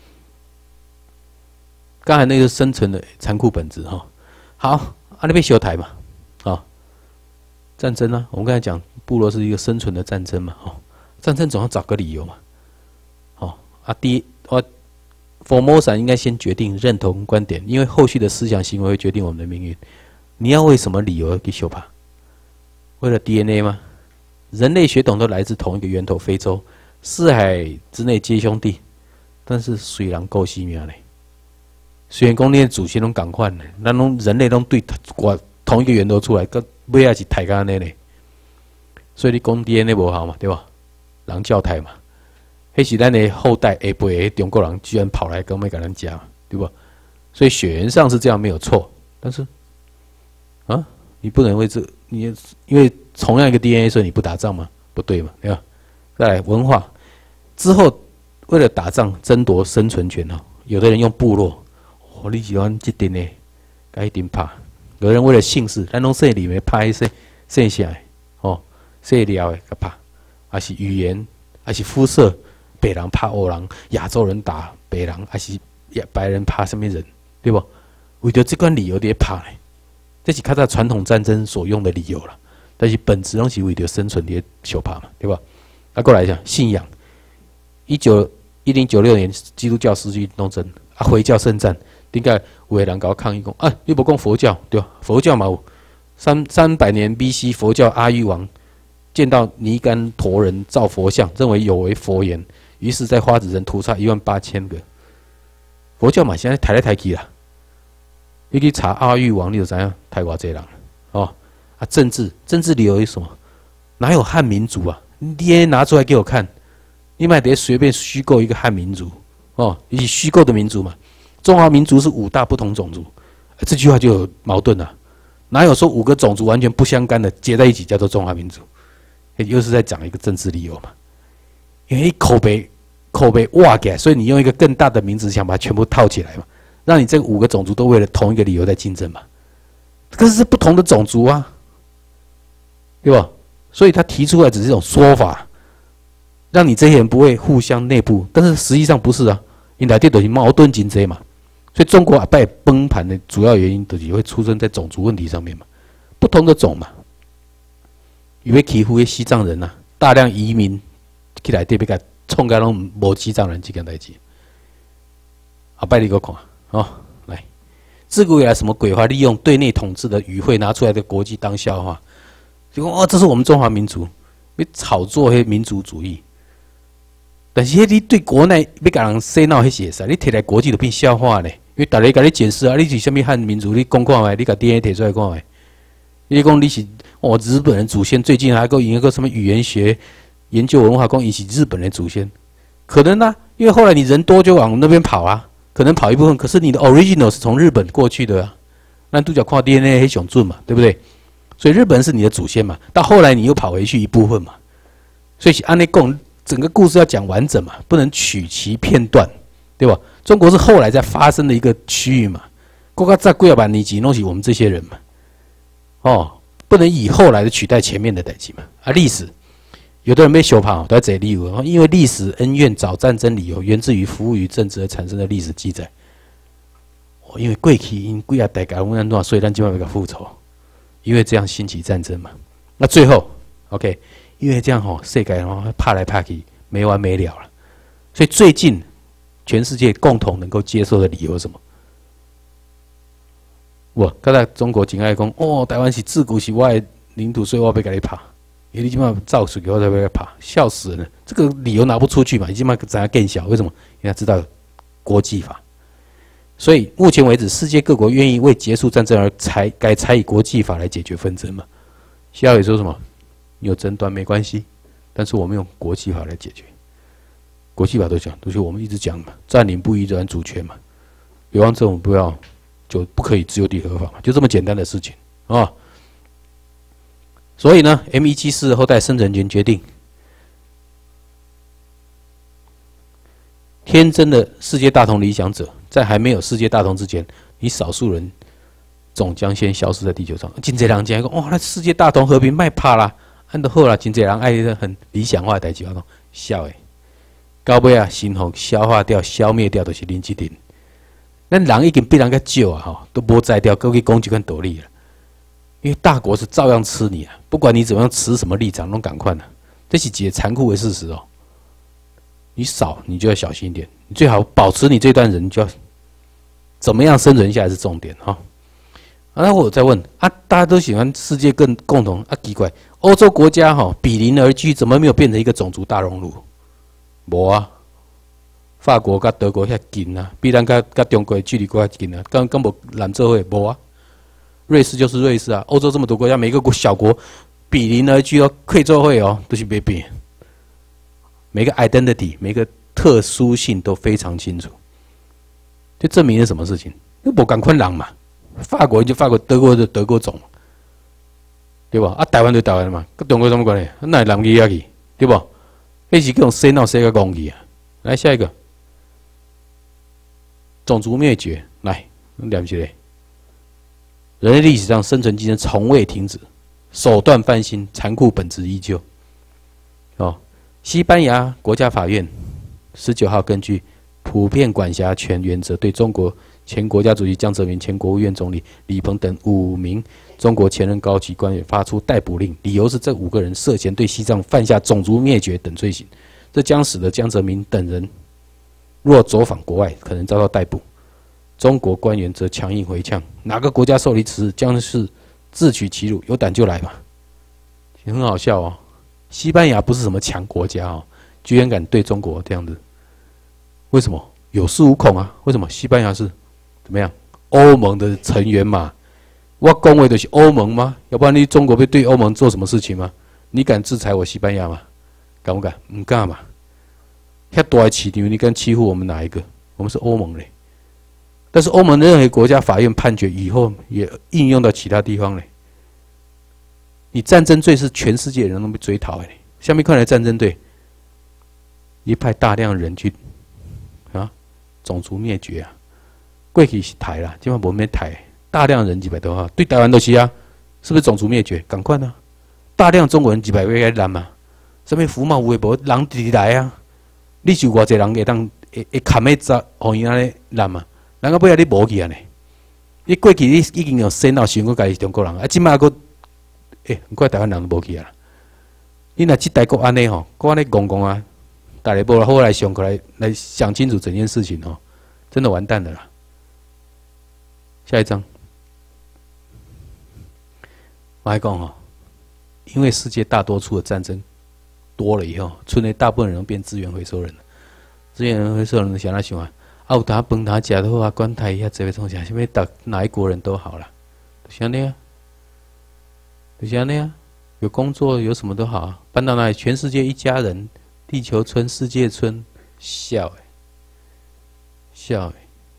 刚才那个生存的残酷本质哈。好，啊，那边修台嘛，啊，战争啊，我们刚才讲部落是一个生存的战争嘛，哦，战争总要找个理由嘛。哦，啊，第一，我。Formosa 应该先决定认同观点，因为后续的思想行为会决定我们的命运。你要为什么理由去修爬？为了 D N A 吗？人类血统都来自同一个源头——非洲，四海之内皆兄弟。但是虽然够细命嘞，虽然讲你的祖先拢共款嘞，咱拢人类拢对我同一个源头出来，个尾也是抬干安尼嘞。所以你讲 D N A 无好嘛，对吧？人教台嘛。迄是咱的后代下辈的中国人居然跑来跟我们跟咱讲，对不？所以血缘上是这样没有错，但是啊，你不能为这你因为同样一个 D N A， 所以你不打仗吗？不对嘛，对吧？再来文化之后，为了打仗争夺生存权哦，有的人用部落，哦，你喜欢这点呢，该一定怕。有人为了姓氏，咱拢姓里面怕一些剩下来哦，姓了的怕，还是语言，还是肤色。北人怕欧人，亚洲人打北人，还是白人怕什么人，对不？为着这款理由在怕呢，这是较早传统战争所用的理由了。但是本质拢是为着生存在相怕嘛，对吧？啊，过来讲信仰，一九一零九六年基督教失去东征，啊，回教圣战，点解有的人搞抗议讲啊？你不讲佛教对吧？佛教嘛有三三百年 B C 佛教阿育王见到尼干陀人造佛像，认为有违佛言。于是，在花子人屠杀一万八千个佛教嘛，现在抬来抬去啦。你去查阿育王，你就知影抬偌济人哦。啊，政治政治理由是什么？哪有汉民族啊？ 你 D N A 拿出来给我看，你买得随便虚构一个汉民族哦，以虚构的民族嘛。中华民族是五大不同种族，这句话就有矛盾了。哪有说五个种族完全不相干的结在一起叫做中华民族？又是在讲一个政治理由嘛？因为口碑口碑挖起来，所以你用一个更大的名字想把它全部套起来嘛，让你这五个种族都为了同一个理由在竞争嘛。可是是不同的种族啊，对吧？所以他提出来只是一种说法，让你这些人不会互相内部，但是实际上不是啊，因为这都是矛盾竞争嘛。所以中国阿拜崩盘的主要原因，就是会出生在种族问题上面嘛，不同的种嘛。因为欺负的西藏人啊，大量移民起来，对不对？冲开拢无西藏人这件代志。阿拜你给我看哦，来，自古以来什么鬼话，利用对内统治的语汇拿出来的国际当笑话，就讲哦，这是我们中华民族，要炒作迄民族主义。但是你对国内要甲人洗脑迄些事，你摕来国际就变笑话咧。因为大家甲你解释啊，你是啥物汉民族？你讲看卖，你甲 D N A 摕出来看卖。你讲你是哦，日本人祖先，最近还够引一个什么语言学研究文化，讲你是日本人祖先，可能啊，因为后来你人多就往那边跑啊，可能跑一部分，可是你的 original 是从日本过去的啊，那独角看 D N A 很雄准嘛，对不对？所以日本人是你的祖先嘛，到后来你又跑回去一部分嘛，所以按那讲整个故事要讲完整嘛，不能取其片段，对吧？中国是后来才发生的一个区域嘛，国家在贵要把你几弄起我们这些人嘛，哦，不能以后来的取代前面的代际嘛。啊，历史有的人被修跑，都在这理由，因为历史恩怨找战争理由，源自于服务于政治而产生的历史记载。哦，因为过去因贵啊代改我们所以咱今晚要复仇，因为这样兴起战争嘛。那最后 ，OK， 因为这样吼，世界吼怕来怕去没完没了了，所以最近。全世界共同能够接受的理由是什么？我刚才中国真爱讲，哦，台湾是自古是我的领土，所以我要给你爬。因为你今晚造水给我才被爬，笑死人了。这个理由拿不出去嘛？你今晚怎样更小？为什么？因为他知道国际法。所以目前为止，世界各国愿意为结束战争而采改采以国际法来解决纷争嘛？西奥也说什么？你有争端没关系，但是我们用国际法来解决。国际法都讲，都是我们一直讲嘛，占领不移转主权嘛，比方这种不要就不可以自由地合法嘛，就这么简单的事情啊。所以呢 ，M 一七四后代生存权决定，天真的世界大同理想者，在还没有世界大同之前，你少数人总将先消失在地球上。真侪人讲，哇，那世界大同和平卖怕啦，按得好啦，真侪人爱一个很理想化的代志，我讲笑诶。到尾啊，心火消化掉、消灭掉，就是恁这阵。咱人已经比人较少啊，吼，都无在掉，搁去讲这款道理了。因为大国是照样吃你啊，不管你怎么样持什么立场，拢赶快啊，这是几残酷的事实哦。你少，你就要小心一点，你最好保持你这段人，就要怎么样生存下来是重点哈。啊，那我再问啊，大家都喜欢世界更共同啊，奇怪，欧洲国家哈比邻而居，怎么没有变成一个种族大熔炉？无啊，法国甲德国遐近啊，比咱甲甲中国距离搁较近啊，敢敢无揽做伙无啊？瑞士就是瑞士啊，欧洲这么多国家，每个国小国比邻而居哦，可以做伙哦，都是袂变。每个 identity， 每个特殊性都非常清楚，就证明了什么事情？因为无共款人嘛，法国就法国，德国就德国种，对吧？啊，台湾就台湾嘛，跟中国有什么关系？那人去遐去，对不？那是各种洗脑洗个公去啊！来下一个，种族灭绝，来念一个。人类历史上生存竞争从未停止，手段翻新，残酷本质依旧。哦，西班牙国家法院十九号根据普遍管辖权原则，对中国前国家主席江泽民、前国务院总理李鹏等五名中国前任高级官员发出逮捕令，理由是这五个人涉嫌对西藏犯下种族灭绝等罪行，这将使得江泽民等人若走访国外，可能遭到逮捕。中国官员则强硬回呛：哪个国家受理此事，将是自取其辱，有胆就来吧。很好笑哦，西班牙不是什么强国家哦，居然敢对中国这样子，为什么？有恃无恐啊？为什么？西班牙是怎么样？欧盟的成员嘛。我恭维的是欧盟吗？要不然你中国会对欧盟做什么事情吗？你敢制裁我西班牙吗？ 敢不敢？唔敢嘛。遐大的市场，你敢欺负我们哪一个？我们是欧盟嘞。但是欧盟任何国家法院判决以后，也应用到其他地方嘞。你战争罪是全世界人都被追讨的。下面看来战争罪，一派大量人去啊，种族灭绝啊。过去是台啦，今晚无咩台，大量人几百多万，对台湾都是啊，是不是种族灭绝？赶快呢，大量中国人几百万来南嘛，什么服贸微博人直来啊，你是偌济人会当会会砍咩杂，互伊安尼南嘛？人家尾仔你无去啊呢？你过去你已经有先到想过家己是中国人，啊，即摆佫诶，唔怪台湾人都无去啊。你若即代国安尼吼，国安尼戆戆啊，大家无好来上课来来想清楚整件事情吼，真的完蛋了啦。下一章，我还讲吼，因为世界大多数的战争多了以后，村内大部分人变资源回收人了。资源回收人想哪想啊？啊，有他饭他食都好啊，管他遐这位从啥，什么哪哪一国人都好啦，就是安尼啊，就是安尼啊，有工作有什么都好啊，搬到哪里，全世界一家人，地球村、世界村，笑诶，笑诶，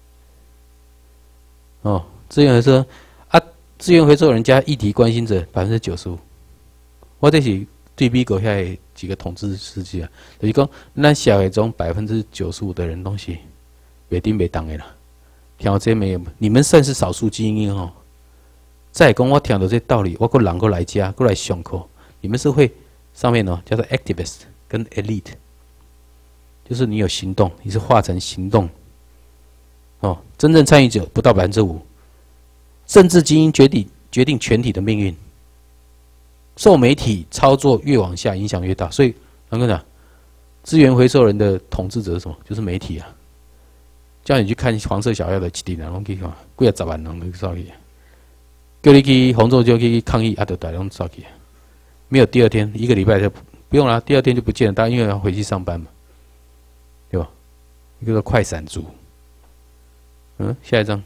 哦，资源回收啊，资源回收人家议题关心者百分之九十五，我这是对比国遐几个统治世界啊，就是讲，咱社会中百分之九十五的人东西。袂顶袂当的啦，听到这没有？你们算是少数精英哦。再讲我听到这道理，我个人过来家，过来上课。你们是会上面哦，叫做 activist 跟 elite， 就是你有行动，你是化成行动。哦，真正参与者不到百分之五，政治精英决定决定全体的命运。受媒体操作越往下，影响越大。所以，我跟你讲，资源回收人的统治者是什么？就是媒体啊。叫你去看黄色小鸭的一定人拢去看，几啊十万人都走去，叫你去红州就去抗议，啊，就大拢走去，没有第二天，一个礼拜就不用了，第二天就不见了，大家因为要回去上班嘛，对吧？一个叫快闪族，嗯，下一张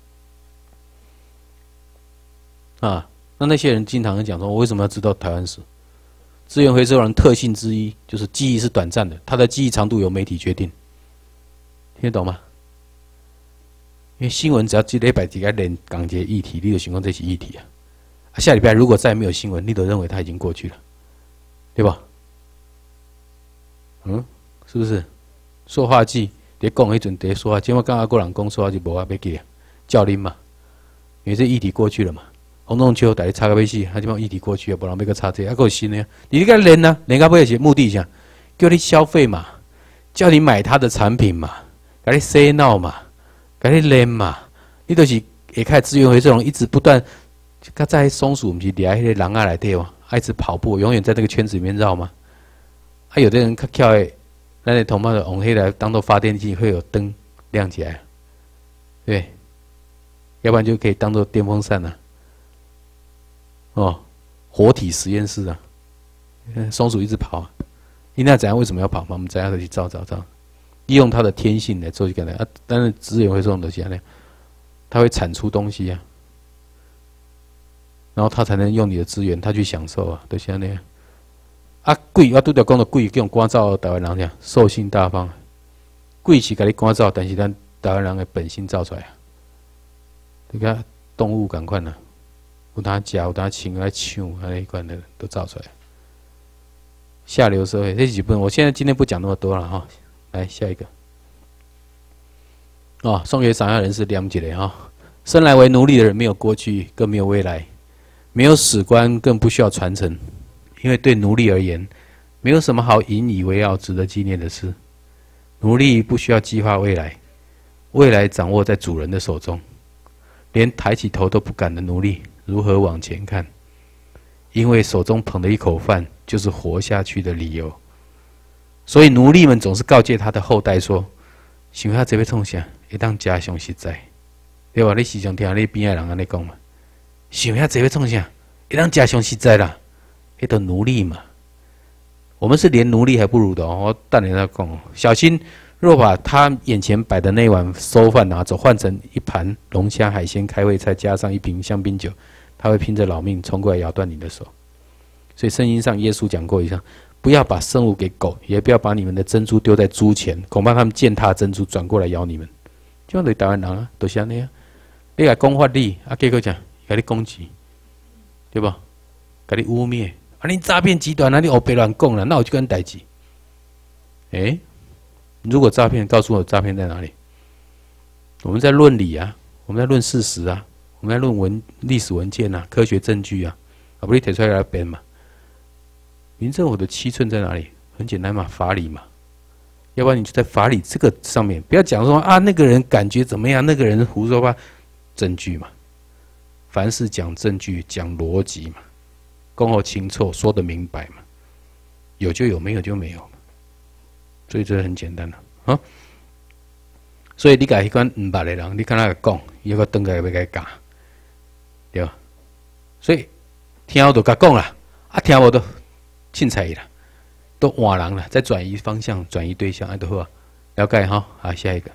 啊，那那些人经常讲说，我为什么要知道台湾史？资源回收人特性之一就是记忆是短暂的，他的记忆长度由媒体决定，听得懂吗？因为新闻只要一礼拜一个连讲一个议题，你就想讲这是议题啊。啊，下礼拜如果再没有新闻，你都认为它已经过去了，对吧？嗯，是不是？塑化剂伫讲迄阵伫说啊，今麦刚刚个人讲塑化剂无法要记啊，教恁嘛，因为这议题过去了嘛。洪仲秋大家插个尾死，啊，今麦议题过去啊，无人要个插这，啊，个有新的，你你个连啊，连到尾是目的啥？叫你消费嘛，叫你买他的产品嘛，给你洗脑嘛。给你练嘛，你都是会开资源回收人一直不断，佮在松鼠不是伫喺迄个人啊内底嘛，一直跑步，永远在那个圈子里面绕嘛。啊，有的人较巧诶，咱的同胞的用迄来当做发电机，会有灯亮起来，对，要不然就可以当做电风扇啊。哦，活体实验室啊，松鼠一直跑、啊，你那怎样？为什么要跑嘛？我们怎样的去照照照？利用它的天性来做一个呢啊，但是资源回收的东西呢，它会产出东西啊，然后它才能用你的资源，它去享受啊，就是安尼啊。贵我拄着讲到贵，这种关照台湾人讲兽性大方，贵是甲你关照，但是咱台湾人的本性造出来啊，你看动物赶快呢，有它食，有它穿，来抢，安尼款的都造出来。下流社会这几部分，我现在今天不讲那么多了哈。来下一个，哦，宋学赏下人是了解的哈。生来为奴隶的人没有过去，更没有未来，没有史观，更不需要传承，因为对奴隶而言，没有什么好引以为傲、值得纪念的事。奴隶不需要计划未来，未来掌握在主人的手中。连抬起头都不敢的奴隶，如何往前看？因为手中捧的一口饭，就是活下去的理由。所以奴隶们总是告诫他的后代说：“想要这要创啥，会当家上实在，对吧？你时常听你边仔人安尼讲嘛，想要这要创啥，会当家上实在啦，迄都奴隶嘛。我们是连奴隶还不如的哦。我等你再讲哦，小心，若把他眼前摆的那碗馊饭拿走，换成一盘龙虾、海鲜、开胃菜，加上一瓶香槟酒，他会拼着老命冲过来咬断你的手。 所以圣经上耶稣讲过一下，不要把生物给狗，也不要把你们的珍珠丢在猪前，恐怕他们践踏珍珠，转过来咬你们。就像对台湾人啊，都是安尼啊。你来讲法律，啊，结果讲，给你攻击，对吧？给你污蔑，啊，你诈骗集团啊，你黑白乱讲了，那我就跟代志。哎、欸，如果诈骗，告诉我诈骗在哪里？我们在论理啊，我们在论事实啊，我们在论文历史文件啊，科学证据啊，啊，不是提出来来编嘛？民政府的七寸在哪里？很简单嘛，法理嘛。要不然你就在法理这个上面，不要讲说啊那个人感觉怎么样，那个人胡说八道，证据嘛。凡事讲证据，讲逻辑嘛，公后清楚，说得明白嘛。有就有，没有就没有嘛。所以这很简单了啊。所以你甲迄款唔捌的人，你看他讲，伊个登个要甲教，对吧？所以听我就甲讲啦，啊听我都凊彩伊啦，都换人了，再转移方向，转移对象，啊，就好啊，了解哈。好，下一个。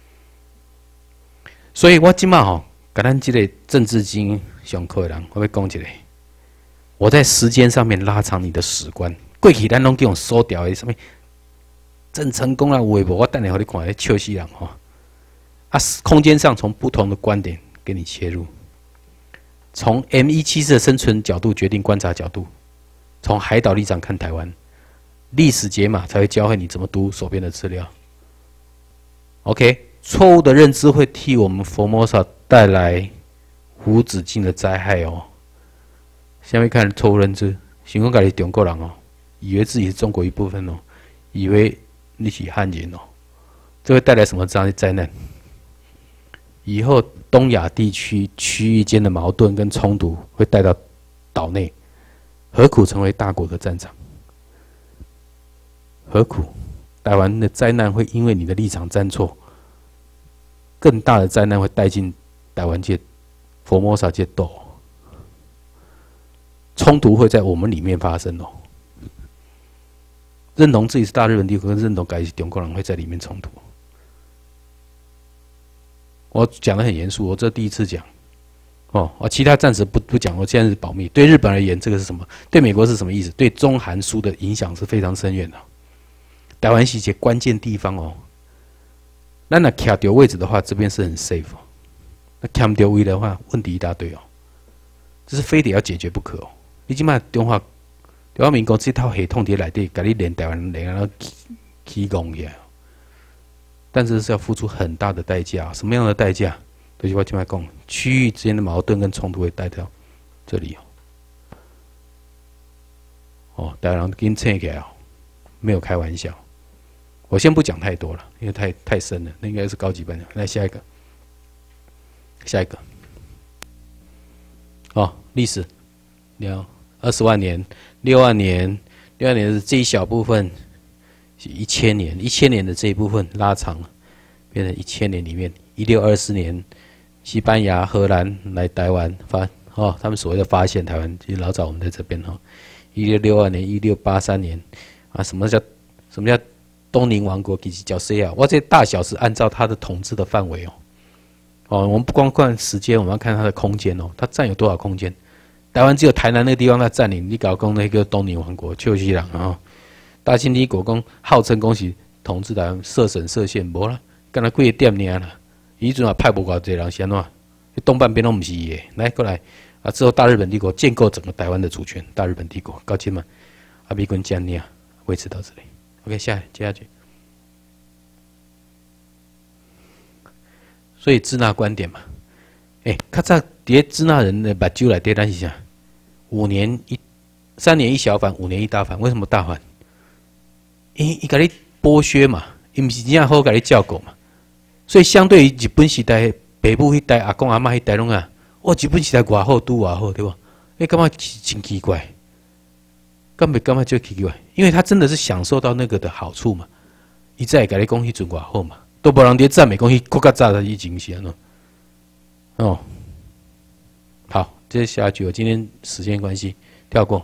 所以我即马吼，甲咱即个政治精英上课的人，我要讲一个，我在时间上面拉长你的史观。过去咱拢叫用缩掉的什么郑成功啊，有诶无？我等下互你看，迄笑死人吼。啊，空间上从不同的观点给你切入，从 M 一七四的生存角度决定观察角度，从海岛立场看台湾，历史解码才会教会你怎么读手边的资料。OK， 错误的认知会替我们佛摩萨带来无止境的灾害哦。下面看错误认知，想讲家己中国人哦，以为自己是中国一部分哦，以为你是汉人哦，这会带来什么灾灾难？以后东亚地区区域间的矛盾跟冲突会带到岛内，何苦成为大国的战场？何苦？台湾的灾难会因为你的立场站错，更大的灾难会带进台湾界、佛摩萨界斗，冲突会在我们里面发生哦。认同自己是大日本帝国，跟认同自己是中国人会在里面冲突。我讲得很严肃，我这第一次讲，哦，我其他暂时不不讲，我现在是保密。对日本而言，这个是什么？对美国是什么意思？对中韩苏的影响是非常深远的。台湾是一些关键地方哦，那那卡掉位置的话，这边是很 safe 哦。那卡掉位的话，问题一大堆哦，这是非得要解决不可哦。你起码中华中华民国这套系统伫内底，甲你连台湾连啊起起工业。但是是要付出很大的代价，什么样的代价？就是我前面讲，区域之间的矛盾跟冲突会带到这里哦。哦，台湾人跟切起来哦，没有开玩笑。我先不讲太多了，因为太太深了，那应该是高级班的。来下一个，下一个。哦，历史，了二十万年、六万年、六万年是这一小部分。一千年，一千年的这一部分拉长了，变成一千年里面，一六二四年，西班牙、荷兰来台湾发哦，他们所谓的发现台湾，其实老早我们在这边哈。一六六二年、一六八三年啊，什么叫什么叫东宁王国？其实叫谁啊？我这大小是按照它的统治的范围哦。哦，我们不光看时间，我们要看它的空间哦，它占有多少空间？台湾只有台南那个地方它占领，你搞讲那个东宁王国，就是人啊。大清帝国讲号称讲是统治台湾设省设县，无啦，干那几个点尔啦。伊阵也派无偌济人是安怎？东半边拢毋是伊的。来过来啊！之后大日本帝国建构整个台湾的主权，大日本帝国到今嘛，啊，美军占领，维持到这里。OK， 下来接下去。所以支那观点嘛，诶、欸，较早伫支那人的目睭内底，咱是啥？五年一、三年一小反，五年一大反。为什么大反？因伊甲你剥削嘛，伊毋是真正好甲你照顾嘛，所以相对于日本时代，北部迄代阿公阿嬷迄代拢啊，哇，日本时代偌好拄偌好，对无？你感觉真奇怪，感觉感觉就奇怪，因为他真的是享受到那个的好处嘛，伊再会甲你讲迄阵偌好嘛，都无人伫赞美讲迄国较早的以前是安怎？哦，好，接下去我今天时间关系跳过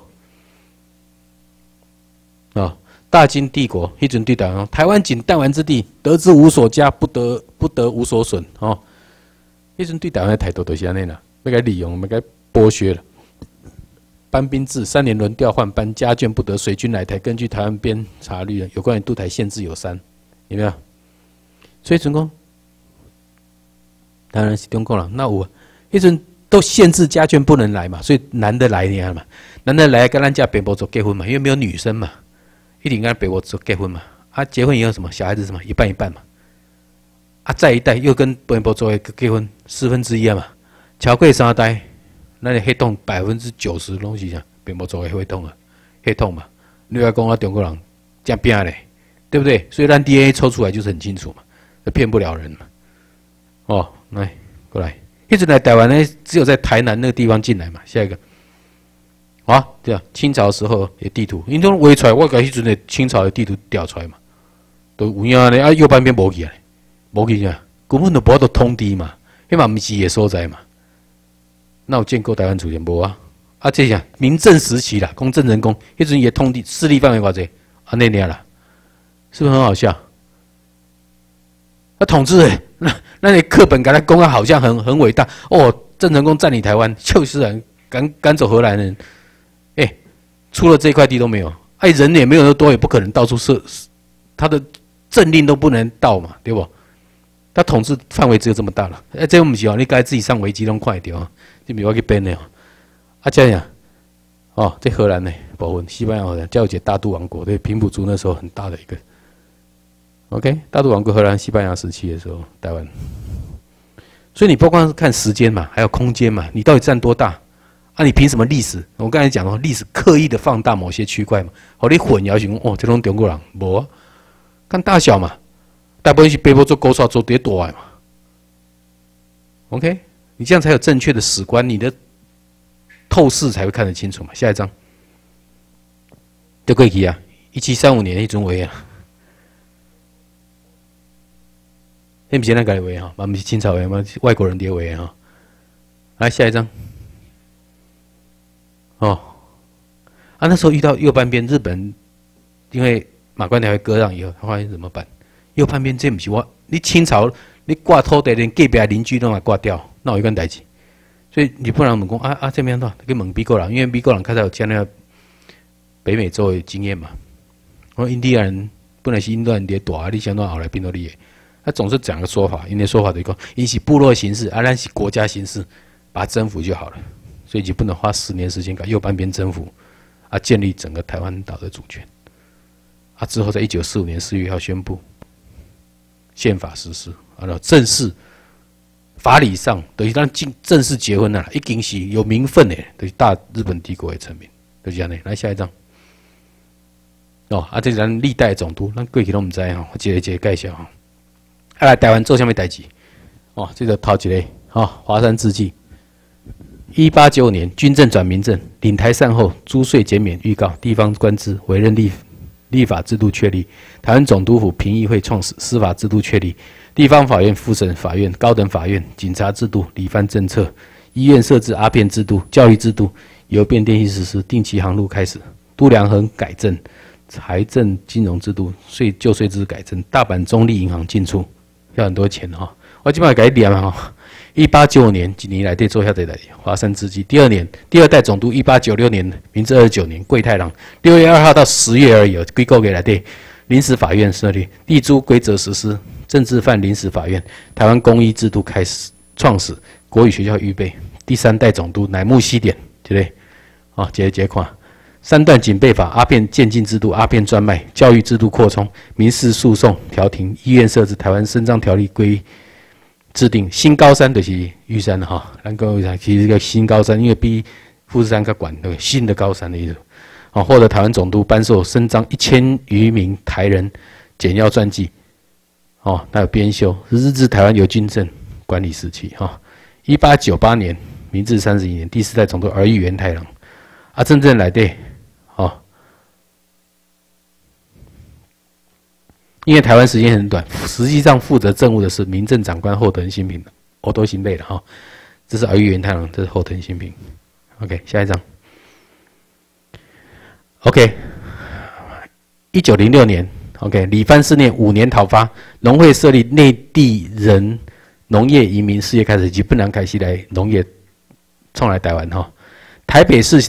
啊。哦，大清帝国迄阵对台湾，台湾仅弹丸之地，得之无所加，不得不得无所损。哦，迄阵对台湾的态度就是安尼啦，要甲利用，要甲剥削了。 班兵制，三年轮调换班，家眷不得随军来台。根据台湾编查律有关于渡台限制有三，有没有？所以成功，当然是中国人。那我一阵都限制家眷不能来嘛，所以男的来你看嘛，男的来跟咱家北伯做结婚嘛，因为没有女生嘛，一定跟北伯做结婚嘛。啊，结婚以后什么小孩子什么一半一半嘛。啊，再一代又跟北伯做结婚四分之一啊嘛，超过三代。那你黑洞百分之九十东西上，并无做黑洞啊，黑洞嘛。你要讲啊，中国人这样变嘞，对不对？所以咱 D N A 抽出来就是很清楚嘛，骗不了人嘛。哦，来过来，一直来台湾呢，只有在台南那个地方进来嘛。下一个，啊，对啊，清朝时候的地图，因为画出来，我甲迄阵的清朝的地图调出来嘛，都有影咧，啊，右半边无去啊，无去啊，根本就无法度通知嘛，迄嘛毋是个所在嘛。那有见过台湾主权无啊？啊，这下明正时期啦，讲郑成功，迄阵也通地势力范围偌济，啊那年啦，是不是很好笑？啊，统治诶，那那你课本给他讲啊，好像很很伟大哦。郑成功占领台湾，就是啊，赶赶走荷兰人，哎、欸，除了这一块地都没有，哎、啊，人也没有那么多，也不可能到处设，他的政令都不能到嘛，对不？他统治范围只有这么大了，哎、啊，这不是哦，你该自己上维基拢快点哦。你咪我去编的哦，啊这样，哦，这荷兰呢，部分西班牙荷兰，叫解大都王国，对平埔族那时候很大的一个 ，OK， 大都王国荷兰西班牙时期的时候，台湾，所以你不光是看时间嘛，还有空间嘛，你到底占多大？啊，你凭什么历史？我刚才讲了，历史刻意的放大某些区块嘛，好，你混淆是哦，这种中国人无啊，看大小嘛，大部分是北部做高刷做叠大嘛 ，OK。你这样才有正确的史观，你的透视才会看得清楚嘛。下一章，就过去啊，一七三五年迄阵话啊，那不是咱家的话哈，嘛不是清朝话嘛，外国人的话哈。来下一章，哦，啊那时候遇到右半边日本，因为马关条约割让以后，他发现怎么办？右半边这不是我，你清朝你挂土地连隔壁邻居都来挂掉。那有一件代志，所以你不然我们讲啊啊这边的，跟问美国人，因为美国人开始有加那个北美洲的经验嘛。我印第安人本来是印第安人的大，你想到后来变到你的，他总是讲个说法，因为说法就是讲，因是部落形式，啊，咱是国家形式，把它征服就好了。所以就不能花十年时间把右半边征服，啊，建立整个台湾岛的主权。啊，之后在一九四五年四月一号宣布宪法实施，啊，然后正式。法理上等于咱正正式结婚了，已经是有名分的，等于大日本帝国的成名，就是这样的。来下一张。哦，啊，这是咱历代总督，咱过去都唔知哈，我一个一个介绍哈。啊，来台湾做什么代志？哦，这个头一个，哦，华山之际，一八九五年军政转民政，领台善后，租税减免预告，地方官制委任立立法制度确立，台湾总督府评议会创始，司法制度确立。地方法院、复审法院、高等法院、警察制度、理番政策、医院设置阿片制度、教育制度由变电信实施，定期航路开始，度量衡改正，财政金融制度、税旧税制改正，大阪中立银行进出，要很多钱哈、哦。我基本上改点嘛哈。一八九五年几年来对做下这代华山之际，第二年第二代总督一八九六年明治二十九年桂太郎六月二号到十月而已，几个月来对临时法院设立，地租规则实施。政治犯临时法院，台湾公医制度开始创始，国语学校预备。第三代总督乃木希典，对不对？啊，接接看三段警备法、阿片渐进制度、阿片专卖、教育制度扩充、民事诉讼调停、医院设置、台湾伸张条例规制定。新高山就是玉山哈，咱讲玉山其实叫新高山，因为比富士山较管那个新的高山的意思。啊，获得台湾总督颁授伸张一千余名台人简要传记。哦，还有编修日治台湾由军政管理时期哈，一八九八年明治三十一年第四代总督儿玉源太郎，啊，真正来对，哦，因为台湾时间很短，实际上负责政务的是民政长官后藤新平，我都新背了哈，这是儿玉源太郎，这是后藤新平 ，OK， 下一张 ，OK， 一九零六年。OK， 理番四年五年讨伐，农会设立内地人农业移民事业开始，以及不南开始来农业冲来台湾哈。台北市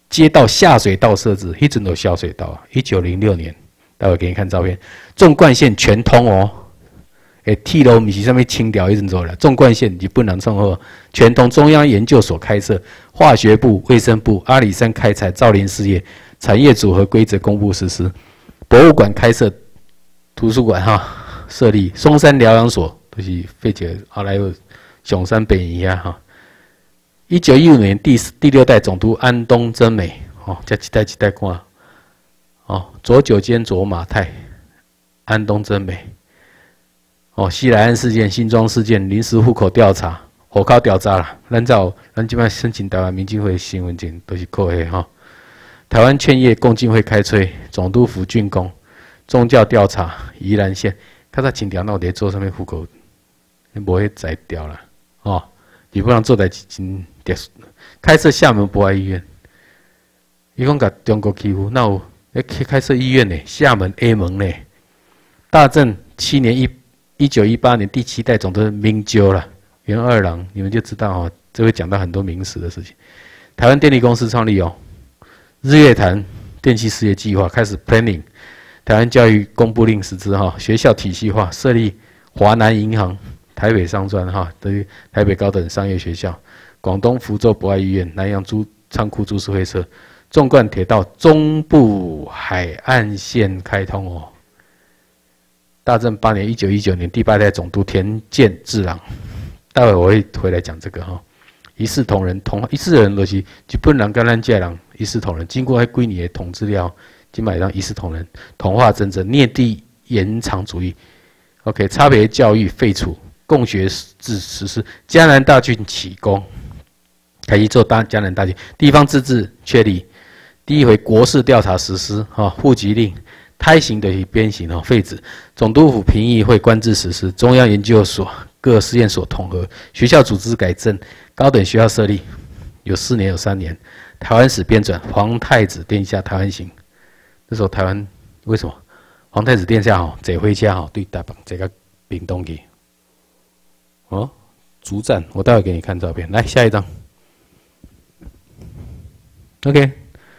街道下水道设置，一直有下水道啊。一九零六年，待会给你看照片，纵贯线全通哦。诶，铁路不是上面清掉一阵走了，纵贯线日本人送货全通。中央研究所开设，化学部、卫生部、阿里山开采、造林事业产业组合规则公布实施。博物馆开设，图书馆哈设立，松山疗养所都是废弃后来有熊山北移啊哈。一九一五年第第六代总督安东真美哦，这几代几代看哦，左九间左马太，安东真美。哦，西来岸事件、新庄事件、临时户口调查、火烤调查啦，咱照咱即摆申请台湾民进会新闻证都是靠迄哈。台湾劝业共进会开催，总督府竣工，宗教调查，宜兰县，较早清朝那有伫做啥物户口，无迄宰掉啦哦。日本人做代志真特殊，开设厦门博爱医院，伊讲甲中国欺负，那有诶开设医院呢？厦门 A 门呢？大正七年一。一九一八年第七代总督明鸠了，袁二郎，你们就知道哦，这会讲到很多明史的事情。台湾电力公司创立哦，日月潭电气事业计划开始 planning， 台湾教育公布令实施哈，学校体系化设立华南银行、台北商专哈，等于台北高等商业学校、广东福州博爱医院、南洋珠仓库株式会社、纵贯铁道中部海岸线开通哦。大正八年，一九一九年，第八代总督田健治郎，待会我会回来讲这个哈。一视同仁，同一视人就是日本人跟咱这人一视同仁。经过迄几年的统治了，今摆让一视同仁，同化真正，灭地延长主义。OK， 差别教育废除，共学制实施，江南大郡起功，开始做大江南大郡，地方自治确立，第一回国事调查实施哈，户籍令。胎形的编行哦，废止。总督府评议会官制实施，中央研究所、各实验所统合，学校组织改正，高等学校设立，有四年有三年。台湾史编纂，皇太子殿下台湾行。那时候台湾为什么皇太子殿下哦，坐回家哦，对台北这个屏东去哦，逐战。我待会给你看照片，来下一张。OK。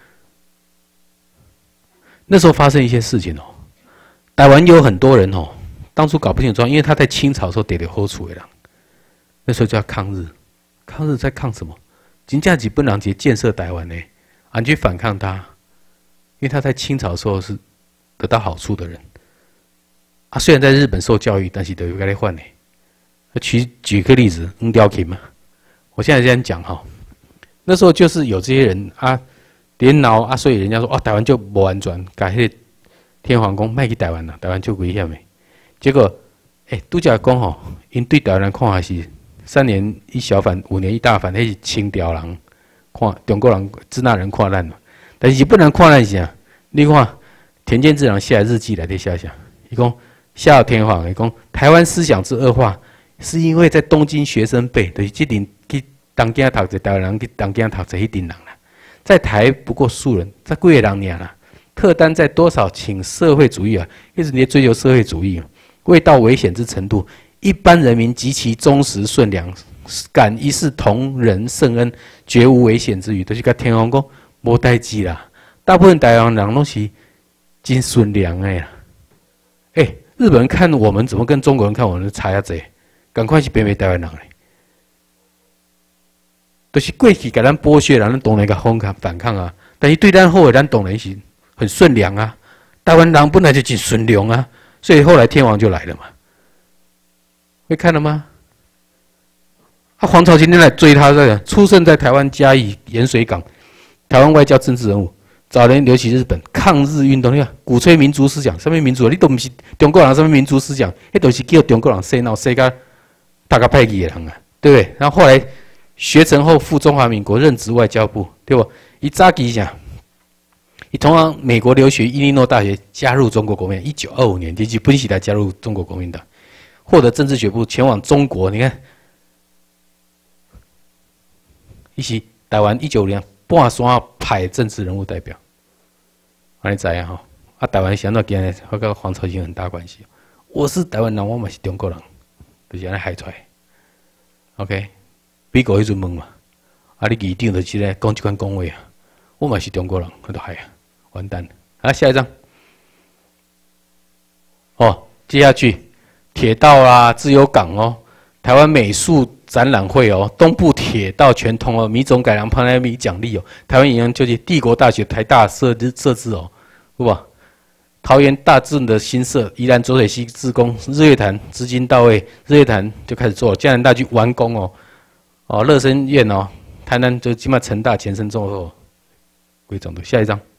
那时候发生一些事情哦，台湾有很多人哦，当初搞不清楚，因为他在清朝的时候得了好处的人，那时候叫抗日，抗日在抗什么？真正日本人去建设台湾呢，俺去反抗他，因为他在清朝的时候是得到好处的人，啊，虽然在日本受教育，但是都有该来换呢。举举个例子，黄雕琴嘛，我现在这样讲哈，那时候就是有这些人啊。连闹啊，所以人家说哦，台湾就无安全，改迄天皇宫卖去台湾啦，台湾就危险诶。结果，诶、欸，拄则讲吼，因对台湾人看还是三年一小反，五年一大反，迄是清朝人看中国人支那人看咱嘛。但是日本人看咱是啥？你看田健治郎写日记来底写啥？伊讲夏天皇，伊讲台湾思想之恶化，是因为在东京学生辈，就是即阵去东京读册，台湾人去东京读册迄阵人啦。在台不过数人，在几个人尔啦。特单在多少请社会主义啊，一直在追求社会主义，未到危险之程度。一般人民极其忠实顺良，感一视同仁圣恩，绝无危险之余，都、就是甲天皇讲无代志啦。大部分台湾人都是真顺良的啦。哎、欸，日本人看我们怎么跟中国人看我们差遐济，赶快去变为台湾人嘞。就是过去给咱剥削，咱当然甲反抗反抗啊。但是对咱好的，咱当然是很顺良啊。台湾人本来就很顺良啊，所以后来天皇就来了嘛。会看了吗？啊，黄巢今天来追他这个，出生在台湾嘉义盐水港，台湾外交政治人物，早年留起日本抗日运动，你看鼓吹民族思想，什么民族？你都不是中国人，什么民族思想？那都是叫中国人洗脑洗个大个派系的人啊，对不对？然后后来。学成后赴中华民国任职外交部，对不？一早期讲，伊同样美国留学伊利诺大学，加入中国国民党。一九二五年，日本时代加入中国国民党，获得政治学部，前往中国。你看，伊是台湾一九年半山派政治人物代表，安尼知影吼？啊，台湾想到今日，和跟黄巢有很大关系。我是台湾人，我嘛是中国人，就是安尼害出来。OK。美国迄阵问嘛，啊，你议长就是咧讲即款讲话啊， 我嘛是中国人，我都害啊，完蛋了。啊，下一张。哦，接下去铁道啊，自由港哦，台湾美术展览会哦，东部铁道全通哦，米种改良潘莱米奖励哦，台湾营养就业，帝国大学台大设置设置哦，对吧？桃园大正的新社，宜兰浊水溪自工，日月潭资金到位，日月潭就开始做了，江南大剧完工哦，哦，乐生院哦，台南就起码成大前身做后，归总的下一张。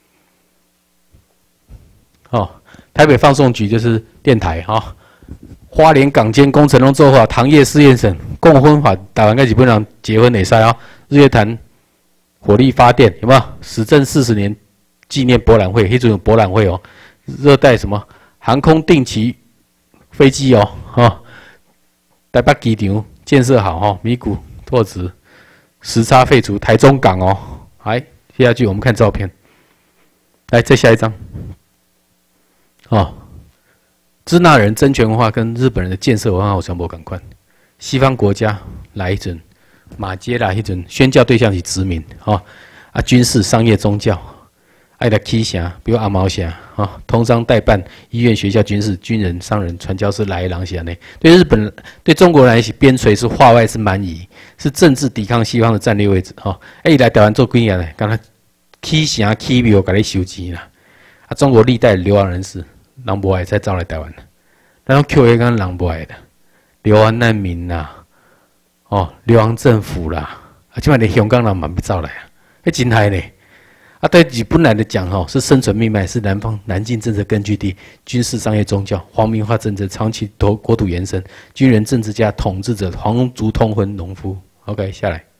哦，台北放送局就是电台哈、哦，花莲港监工程拢做好，糖业试验省共婚法，台湾跟日本人结婚会使啊，日月潭火力发电有没有？始政四十年纪念博览会，迄阵有博览会哦，热带什么航空定期飞机哦，哈、哦，台北机场建设好哦，米谷拓殖时差废除，台中港哦，来接下去我们看照片，来再下一张。哦，支那人争权文化跟日本人的建设文化有相无共款。西方国家来一阵，马街来一阵，宣教对象是殖民，哦啊，军事、商业、宗教，爱来起城，比如阿毛城，哦，通商代办、医院、学校、军事、军人、商人、传教士来一郎是安尼。对日本、对中国人来是边陲，是化外，是蛮夷，是政治抵抗西方的战略位置，哦，哎，来台湾做几年呢？刚才起城起庙，给你收钱啦。啊，中国历代流亡人士。人不爱才招来台湾，咱种 Q A 跟人不爱的，流亡难民呐、啊，哦，流亡政府啦，啊，即摆连香港人嘛要走来啊，迄真害呢。啊，对日本来的讲吼，是生存命脉，是南方南进政策根据地，军事、商业、宗教、皇民化政策长期国国土延伸，军人、政治家、统治者、皇族通婚、农夫。OK， 下来。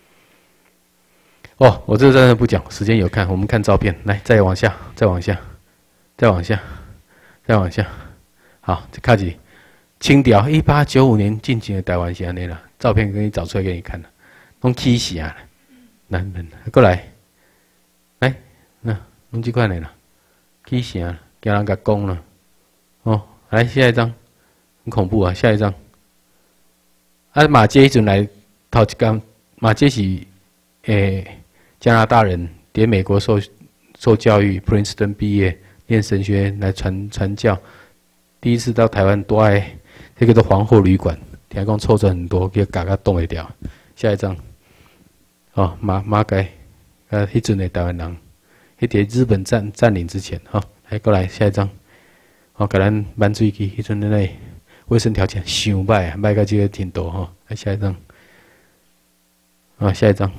哦，我这个真的不讲，时间有看，我们看照片，来，再往下，再往下，再往下。再往下，好，这开始。清朝一八九五年进行的台湾是安尼啦，照片给你找出来给你看了，拢起死啊！来来，过来，来，那弄这块来啦，起死啊！叫人甲讲了，哦，来下一张，很恐怖啊！下一张，啊，马街迄阵来头一天，马街是诶、欸、加拿大人，在美国受受教育 ，Princeton 毕业。念神学来传传教，第一次到台湾多爱，这个都皇后旅馆，听讲凑成很多，给嘎嘎冻会掉。下一张，哦马马改，呃，迄阵的台湾人，迄在日本占占领之前，哈、哦，来过来下一张，哦，给咱满水去，迄阵的那卫生条件伤歹啊，歹到这个程度哈。来下一张，啊，下一张，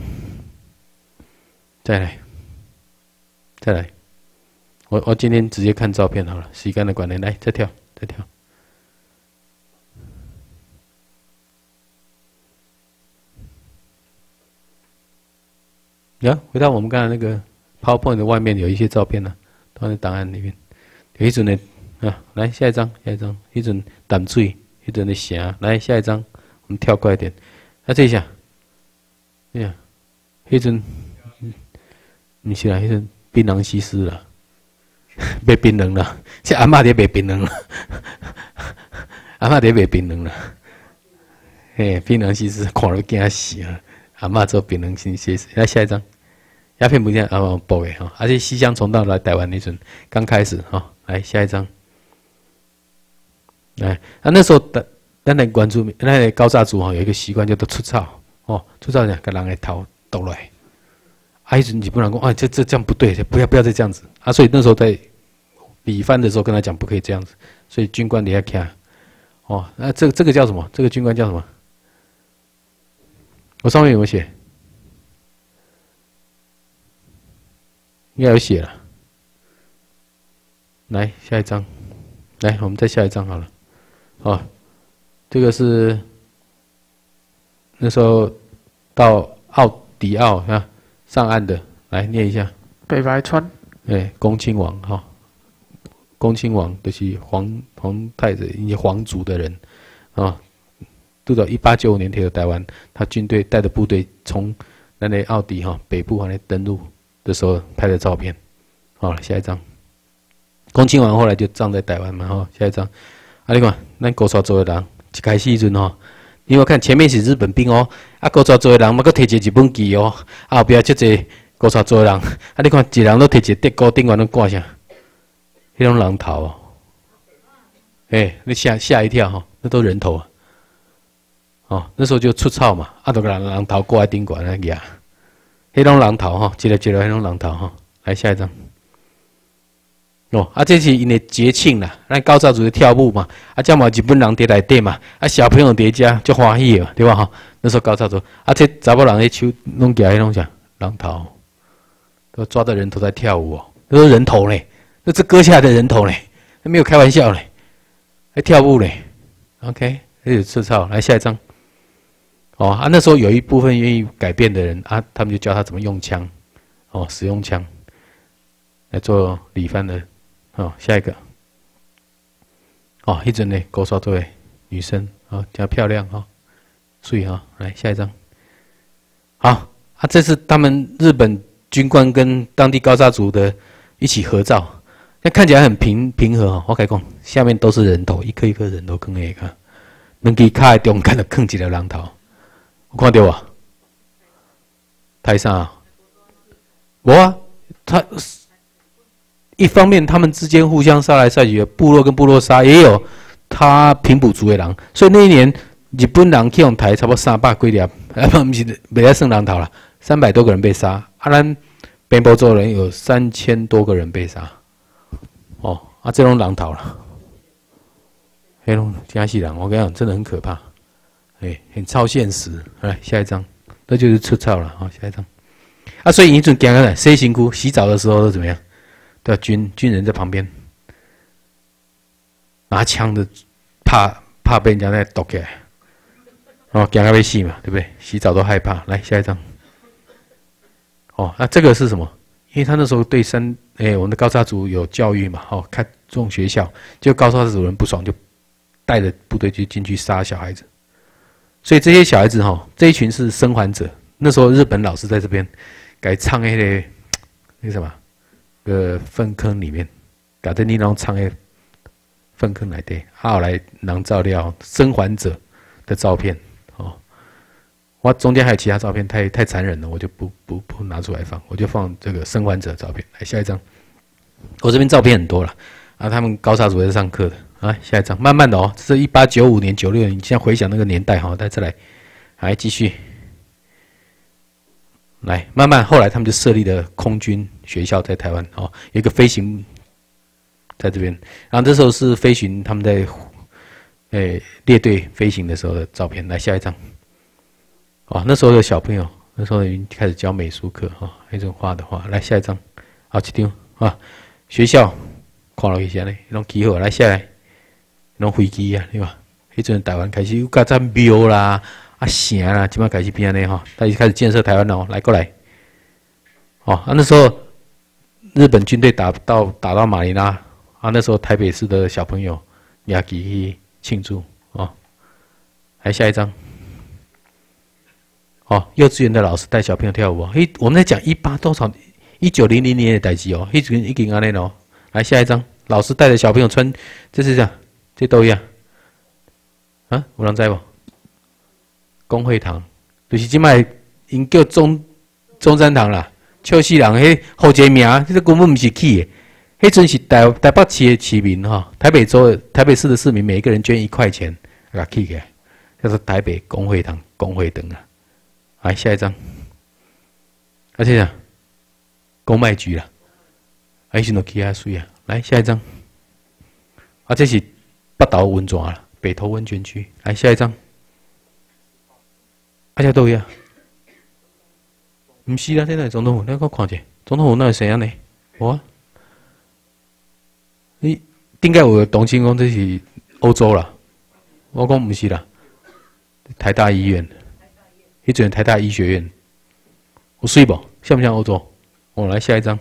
再来，再来。我我今天直接看照片好了，时间的关系，来再跳再跳。呀，回到我们刚才那个 PowerPoint 的外面有一些照片呢、啊，都在档案里面。有一种的啊，来下一张，下一张，一种淡水，一种的霞，来下一张，我们跳快一点。啊，这一下，对呀，一种，你起来，一种槟榔西施了。卖槟榔啦，是阿嬷在卖槟榔啦，阿嬷在卖槟榔啦，嘿，槟榔西施看了惊死啊！阿嬷做槟榔西施，来下一张，鸦片不见阿嬷播的哈，而且西乡从到来台湾那阵刚开始哈，来下一张，来，啊那时候的咱的原住民，咱的高炸族哈有一个习惯叫做出草哦，出草呢，给人的头倒来。啊，一直你不能讲，啊，这这这样不对，不要不要再这样子啊！所以那时候在理番的时候跟他讲不可以这样子，所以军官你要看，哦，那这个这个叫什么？这个军官叫什么？我上面有没有写？应该有写了。来下一张，来我们再下一张好了。哦，这个是那时候到奥迪奥啊。上岸的，来念一下。 北白川， 哎，恭亲王哈，恭亲王就是皇皇太子，以及皇族的人啊。到到一八九五年提到台湾，他军队带着部队从那里奥迪哈北部那里登陆的时候拍的照片。好了，下一张。恭亲王后来就葬在台湾嘛哈，下一张。啊，你看，咱高潮做的人一开始阵哈。你有看前面是日本兵哦，啊，高潮做的人嘛，搁摕一日本旗哦，啊后壁即个高沙做人，啊！你看，一人都摕一个锅顶，完拢挂啥？迄种人头哦，哎、欸，你吓吓一跳哈、哦，那都人头啊！哦，那时候就出草嘛，啊，都个人人头挂在顶管那个，迄种人头哈，一个一个迄种人头哈。来下一张。哦，啊，这是因的节庆啦，咱高潮族跳舞嘛，啊，这嘛日本人伫内底嘛，啊，小朋友伫遮足欢喜的，对吧？哈，那时候高潮族，啊，这查某人迄手拢举迄种啥人头。都抓着人头在跳舞哦，都是人头嘞，那是割下来的人头嘞，没有开玩笑嘞，还跳舞嘞 ，OK， 这有吃操，来下一张。哦啊，那时候有一部分愿意改变的人啊，他们就教他怎么用枪，哦，使用枪来做理番的，哦，下一个。哦，一阵呢，高少这位女生啊，比较漂亮哈，所以哈，来下一张。好啊，这是他们日本。军官跟当地高沙族的一起合照，那看起来很平平和哦。我跟你讲，下面都是人头，一颗一颗人头放下看，两支脚的中间就放一个人头，有看到啊？台上啊？无啊，他一方面他们之间互相杀来杀去，部落跟部落杀，也有他平埔族的人，所以那一年日本人去用台差不多三百几粒，啊不，不是没在算人头啦。三百多个人被杀，啊，咱北部州人有三千多个人被杀，哦，啊，这种人逃了，黑龙江西人，我跟你讲，真的很可怕，哎、欸，很超现实。来下一张，这就是出草了，好，下一张。啊，所以你准讲个洗身躯、洗澡的时候都怎么样？都要军军人在旁边拿枪的，怕怕被人家再剁起来，哦，讲个被死嘛，对不对？洗澡都害怕。来下一张。哦，那、啊、这个是什么？因为他那时候对山，哎、欸，我们的高沙族有教育嘛，哦，开这种学校，就高沙族人不爽，就带着部队就进去杀小孩子。所以这些小孩子哈、哦，这一群是生还者。那时候日本老师在这边改唱那个那个什么，呃，粪坑里面，搞得你那种唱的粪坑来的，后来能照料生还者的照片。我中间还有其他照片，太太残忍了，我就不不不拿出来放，我就放这个生还者的照片。来下一张，我这边照片很多了啊，他们高沙族在上课的啊。下一张，慢慢的哦，这是一八九五年、九六年，你现在回想那个年代哈，再再来，来继续，来慢慢，后来他们就设立了空军学校在台湾哦，有一个飞行在这边，然后这时候是飞行他们在诶列队飞行的时候的照片。来下一张。哦，那时候的小朋友，那时候已经开始教美术课哈，那种画的画。来下一张，好，这张啊，学校看了一下呢，那种起好，来下来，那种飞机啊，对吧？迄阵台湾开始有加在庙啦、啊城啦，即摆开始变安尼哈，他就开始建设台湾了。来过来，哦，啊那时候日本军队打到打到马尼拉啊，那时候台北市的小朋友也去庆祝哦。来下一张。哦，幼稚园的老师带小朋友跳舞哦。嘿，我们在讲一八多少一九零零年的代志哦。迄阵已经安尼咯。来下一张，老师带着小朋友穿，这是这样，这都一样。啊，有人知无？公会堂，就是即摆因叫中中山堂啦。笑死人，迄好一个名，迄个根本毋是起的。迄阵是台台北市的市民哈，台北州的台北市的市民，每一个人捐一块钱，给起起来，叫做台北公会堂公会堂啊。来下一张，而且啊，公卖局啦，还是诺基亚水啊。来下一张，啊，这是北投温泉啦，北投温泉区。来下一张，啊，这都一样，不是啦，这哪总统府？你我看者，总统府哪有谁样呢？有啊，你应该有同情讲这是欧洲啦，我讲不是啦，台大医院。迄阵台大医学院，有水无？像不像欧洲？我、哦、来下一张。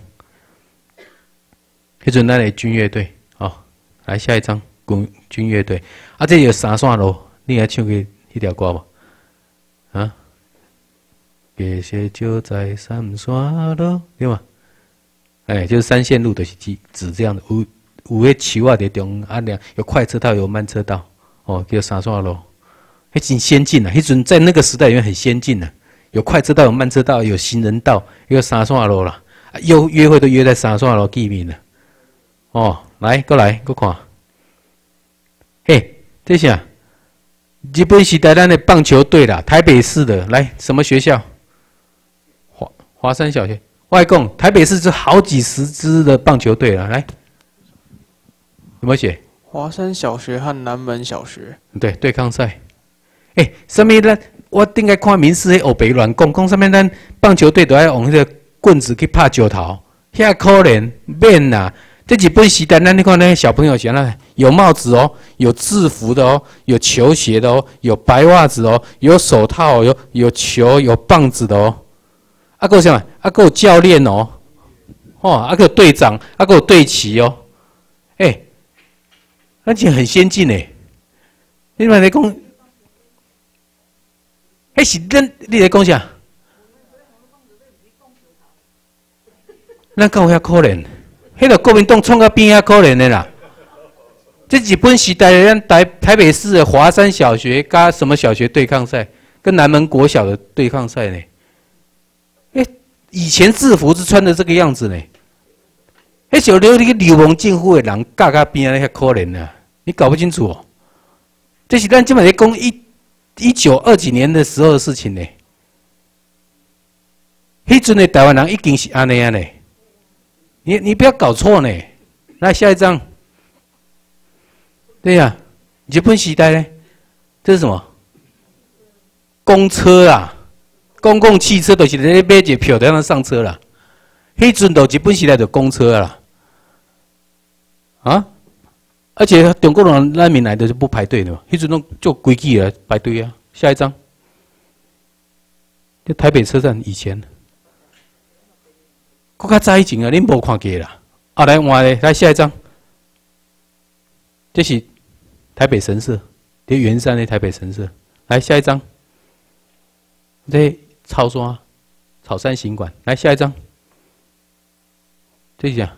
迄阵咱的军乐队，哦，来下一张军军乐队。啊，这有三线路，你来唱过迄条歌无？啊？谢谢就在三线路，对吗？哎，就是三线路，就是指指这样的。有有迄树啊在中啊两，有快车道，有慢车道，哦，叫三线路。迄真先进啊！迄阵在那个时代里面很先进啊， 有快车道，有慢车道，有行人道，有三线路啦。约约会都约在三线路见面了。哦，来，过来，过看。嘿，这是啊，日本时代咱的棒球队啦，台北市的，来什么学校？华华山小学。外公，台北市就好几十支的棒球队了，来，有没有写？ 华山小学和南门小学。 对，对抗赛。哎，上面咱我顶个看民视迄黑白乱讲，讲上面咱棒球队都要用迄个棍子去拍石头，遐可怜免啦。这日本时代，咱你看那些小朋友，想那有帽子哦，有制服的哦，有球鞋的哦，有白袜子哦，有手套，有有球，有棒子的哦。啊，够什么？啊，够教练哦，哦，啊，够队长，啊，够队旗哦。哎、欸，而且很先进诶。你嘛在讲，迄是咱你在讲啥？咱敢有遐可怜？迄个国民党创到边遐可怜的啦。这日本时代的咱台台北市的华山小学跟什么小学对抗赛，跟南门国小的对抗赛呢？哎、欸，以前制服是穿的这个样子呢。迄小刘那个流氓政府的人，架架边啊，遐可怜啊！你搞不清楚哦。这是咱今摆在讲一一九二几年的时候的事情呢。迄阵的台湾人已经是安尼啊呢。你你不要搞错呢。来下一张。对呀、啊，日本时代呢，这是什么？公车啊，公共汽车都是在买一个票才能上车啦。迄阵都日本时代就公车啦。啊，而且中国人难民来的就不排队的嘛，迄阵拢做规矩来排队啊。下一张。这台北车站以前。搁较早以前啊，恁无看过啦。啊，来换咧，来下一张。这是台北神社，在圆山的台北神社。来下一张。这草山草山行馆。来下一张。这是啥？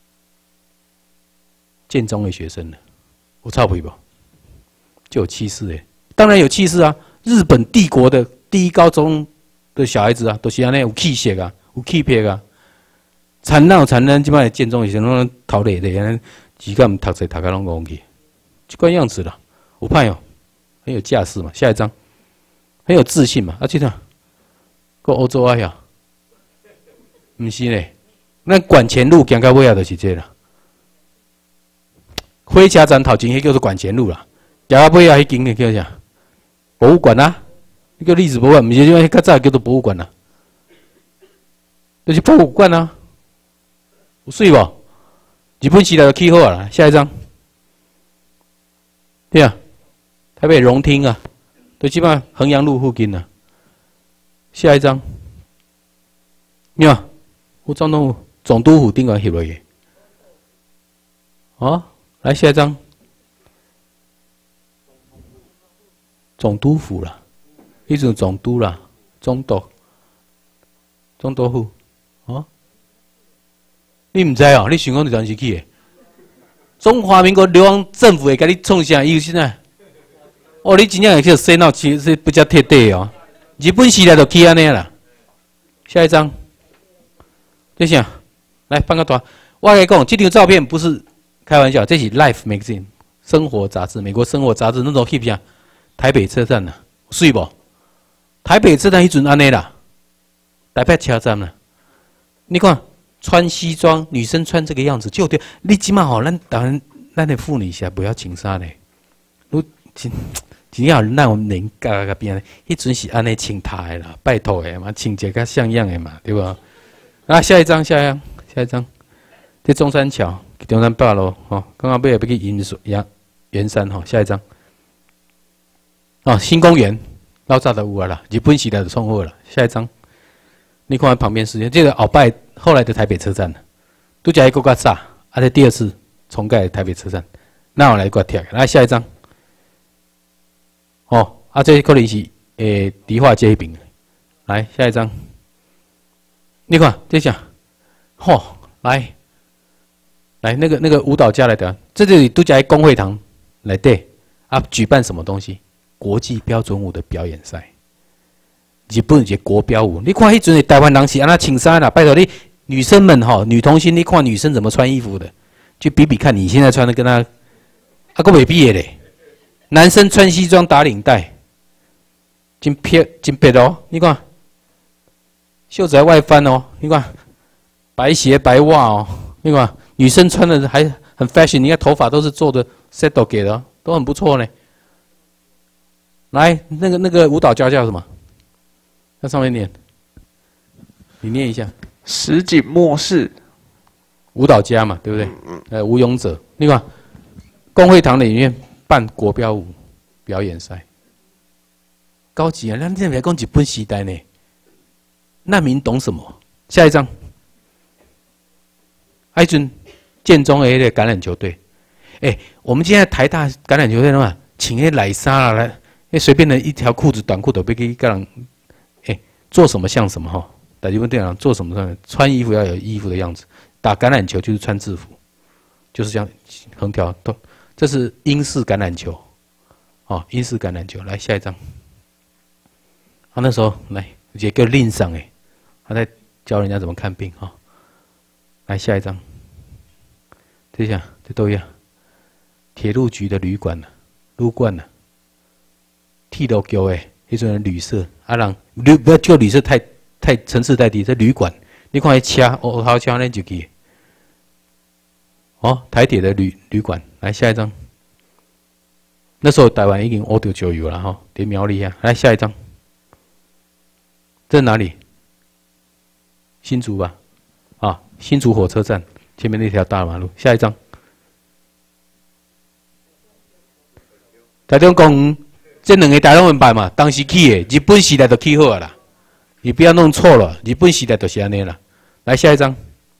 建中的学生了，有臭屁不？就有气势诶，当然有气势啊！日本帝国的第一高中的小孩子啊，都是安尼有气势啊，有气魄啊。惨闹惨咱即摆建中以前拢头累的，安尼几个唔读册读甲拢戆去，就关样子啦。有派哦，很有架势嘛。下一张，很有自信嘛。啊，这张，个欧洲啊呀，唔是咧，咱管前路行到尾啊，就是这啦。火车站头前迄叫做管前路啦，行到尾啊，迄间个叫啥？博物馆啊，迄叫历史博物馆，唔是因为较早叫做博物馆啦，就是博物馆啊。有水无？日本时代就起好啦。下一张，对啊，台北荣厅啊，都基本上衡阳路附近啊。下一张，有啊，有总统府、总督府顶管翕落去。哦，来下一张，总督府啦，迄阵总督啦，总督，总督府，哦。你唔知哦？你想讲你当时去的？中华民国流亡政府会甲你创啥？伊有啥啊？哦，你真正会去洗脑，其实不叫贴地哦。日本时代就去安尼啦。下一张，这啥？来放个大。我跟你讲，这张照片不是开玩笑，这是《Life Magazine》生活杂志，美国生活杂志那种翕啥？台北车站呐，水无？台北车站迄阵安尼啦，台北车站啦，你看。穿西装，女生穿这个样子就对。你起码吼，咱当然咱的妇女下不要穿衫嘞。如真真要咱我们人家个边，迄阵是安尼穿塔的啦，拜托的嘛，穿一个较像样的嘛，对吧？啊，下一张，下一张，下一张。这中山桥，中山北路，吼，刚刚尾要去银水呀，圆山吼，下一张。哦，新公园，老早就有啊啦，日本时代就创好了。下一张。你看旁边时间，这个鳌拜后来的台北车站，都加一个个炸，而且第二次重盖台北车站，那我来个贴，来下一张。哦，啊，这可能是诶迪化街饼，来下一张。你看这下，嚯、哦，来，来那个那个舞蹈家来的，这里都加一工会堂来对啊，举办什么东西？国际标准舞的表演赛。 日本一个国标舞。你看迄阵的台湾人是安那穿衫啦，拜托你女生们吼，女童星，你看女生怎么穿衣服的，去比比看，你现在穿的跟她，啊，个未比的嘞。男生穿西装打领带，真撇真撇哦，你看，袖子还外翻哦，你看，白鞋白袜哦，你看，女生穿的还很 fashion， 你看头发都是做的 set 给的、哦，都很不错呢。来，那个那个舞蹈家叫什么？在上面念，你念一下。 石井漠视， 舞蹈家嘛，对不对？呃，吴勇者，你看，公会堂里面办国标舞表演赛，高级啊！咱这来讲日本时代呢，难民懂什么？下一张，艾尊建中 A 的橄榄球队，哎、欸，我们现在台大橄榄球队的话，请那奶沙啦来。那随便的一条裤子、短裤都被给个人，哎，做什么像什么哈？打日本队长做什么呢？穿衣服要有衣服的样子，打橄榄球就是穿制服，就是这样横条都。这是英式橄榄球，哦，英式橄榄球。来下一张。他、啊、那时候来有个令上哎，他在教人家怎么看病哈、哦。来下一张。这下这都一样，铁路局的旅馆呢，旅馆呢。铁路局诶，迄种旅社，啊人旅不要叫旅社太太层次太低，这旅馆，你看迄车，哦头车那就去。哦，台铁的旅旅馆，来下一张。那时候台湾已经乌掉就有了哈，在苗栗啊，来下一张。这哪里？新竹吧，啊，新竹火车站前面那条大马路，下一张。台中公园。这两个大拢文办嘛，当时起的，日本时代就起好啦，你不要弄错了，日本时代就是安尼啦。来下一张，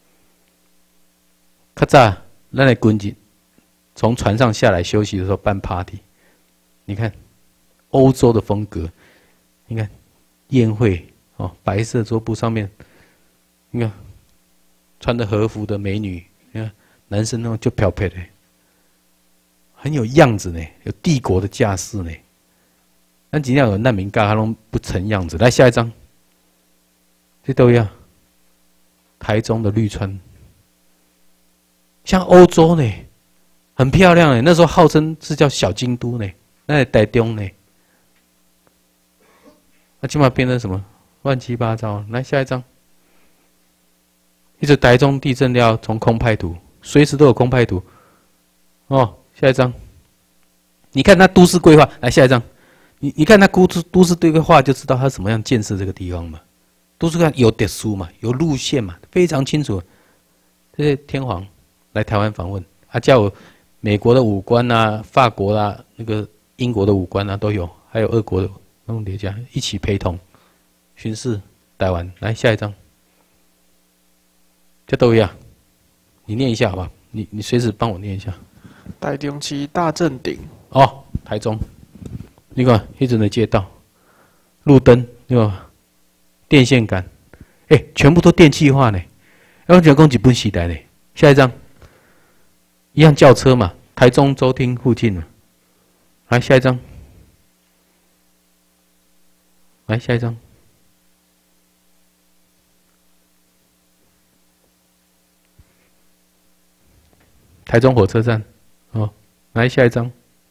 较早咱的军人从船上下来休息的时候办 party， 你看欧洲的风格，你看宴会哦，白色桌布上面，你看穿着和服的美女，你看男生那种就漂漂的，很有样子呢，有帝国的架势呢。但尽量有难民尬，他都不成样子。来下一张，这都一样。台中的绿川，像欧洲呢，很漂亮呢。那时候号称是叫小京都呢，那台中呢，那起码变成什么乱七八糟。来下一张，一直台中地震要从空拍图，随时都有空拍图。哦，下一张，你看它都市规划。来下一张。你你看他都市都市规划就知道他怎么样建设这个地方嘛，都市规划有特殊嘛，有路线嘛，非常清楚。这些天皇来台湾访问，啊，叫我美国的武官啊、法国啊、那个英国的武官啊都有，还有俄国的那种叠加一起陪同巡视台湾。来下一张，这都一样，你念一下好不好？你你随时帮我念一下。 台中市大正顶哦，台中。你看，一整的街道，路灯，对吧？电线杆，哎、欸，全部都电气化呢。要讲讲日本时代呢。下一张，一样轿车嘛，台中州厅附近嘛。来下一张，来下一张，台中火车站，哦，来下一张。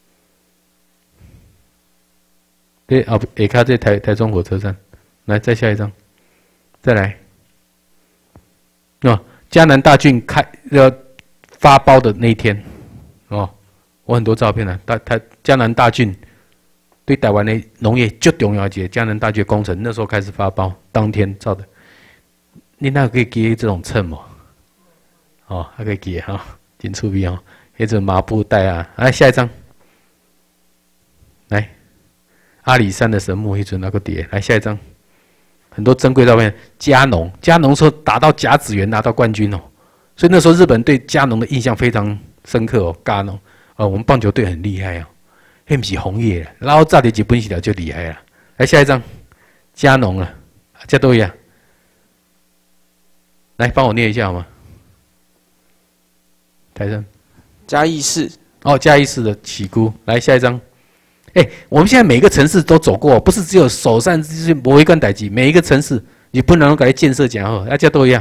对啊，下卡这台台中火车站，来再下一张，再来，哦，嘉南大郡开要发包的那一天，哦，我很多照片呢、啊，大台嘉南大郡对台湾的农业最重要的嘉南大郡工程那时候开始发包，当天照的，你那可以给这种秤吗？哦，还可以给哈，真出名哦，那种麻布袋啊，来下一张，来。阿里山的神木一尊那个碟，来下一张，很多珍贵照片。嘉农，嘉农说打到甲子园拿到冠军哦，所以那时候日本对嘉农的印象非常深刻哦。嘉农，哦，我们棒球队很厉害哦，那不是红叶，然后早点日本时代就厉害了。来下一张，嘉农了，这都一样。来帮我念一下好吗？台上， 嘉义市哦，嘉义市的起姑，来下一张。 哎、欸，我们现在每一个城市都走过，不是只有首善之某一关代志，每一个城市你不能给它建设讲好，大家都一样，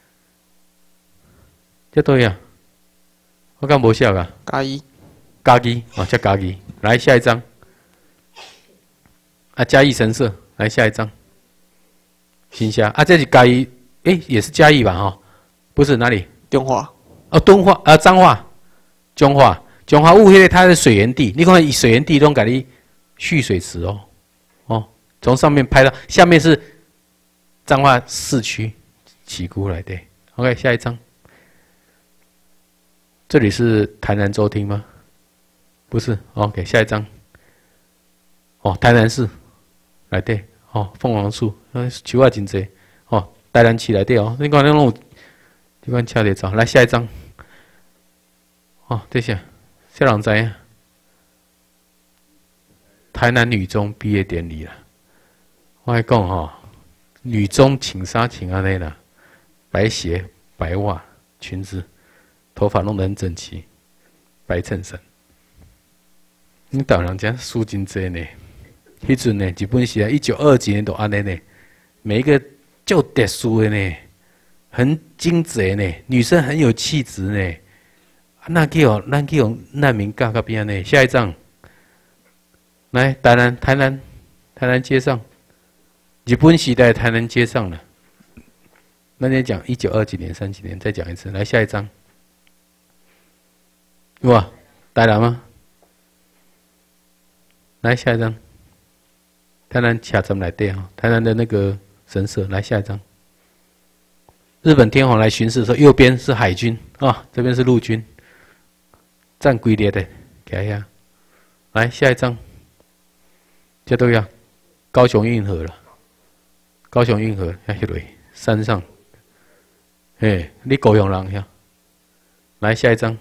这都一样。我刚无笑噶， 加一， 加一啊，叫加一。来下一张。啊，嘉义神社，来下一张。新虾啊，这是嘉义，哎、欸，也是嘉义吧？哈、哦，不是哪里？ 中华。 哦，敦化啊，彰化，中化，中化雾黑它的水源地，你看以水源地都给你蓄水池哦，哦，从上面拍到下面是彰化市区起估来的。OK， 下一张。这里是台南州厅吗？不是 ，OK， 下一张。哦，台南市来对，哦，凤凰树，啊，树啊真多，哦，台南市来对哦，你看那种，你看车在走，来下一张。哦，这些，小人知影，台南女中毕业典礼啦。我还讲吼，女中请衫请安尼啦，白鞋、白袜、裙子。头发弄得很整齐，白衬衫。你当人家输真多呢，迄阵呢，日本时啊，一九二几年都安尼呢，每一个就特殊的呢，很精致呢，女生很有气质呢。那叫咱去用难民教到边呢？下一张，来台南，台南，台南街上，日本时代台南街上了。那天讲一九二几年、三几年，再讲一次，来下一张。哇，台南吗？来下一张。台南车站来对哈，台南的那个神社，来下一张。日本天皇来巡视的时候，右边是海军啊，这边是陆军，站规列的，给一下。来下一张，这都要高雄运河了。高雄运河在那里山上，哎，你高雄人呀？来下一张。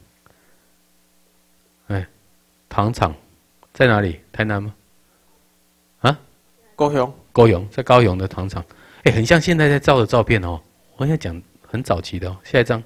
哎，糖厂在哪里？台南吗？啊？ 高雄。 高雄在高雄的糖厂，哎，很像现在在照的照片哦。我想讲很早期的哦。下一张。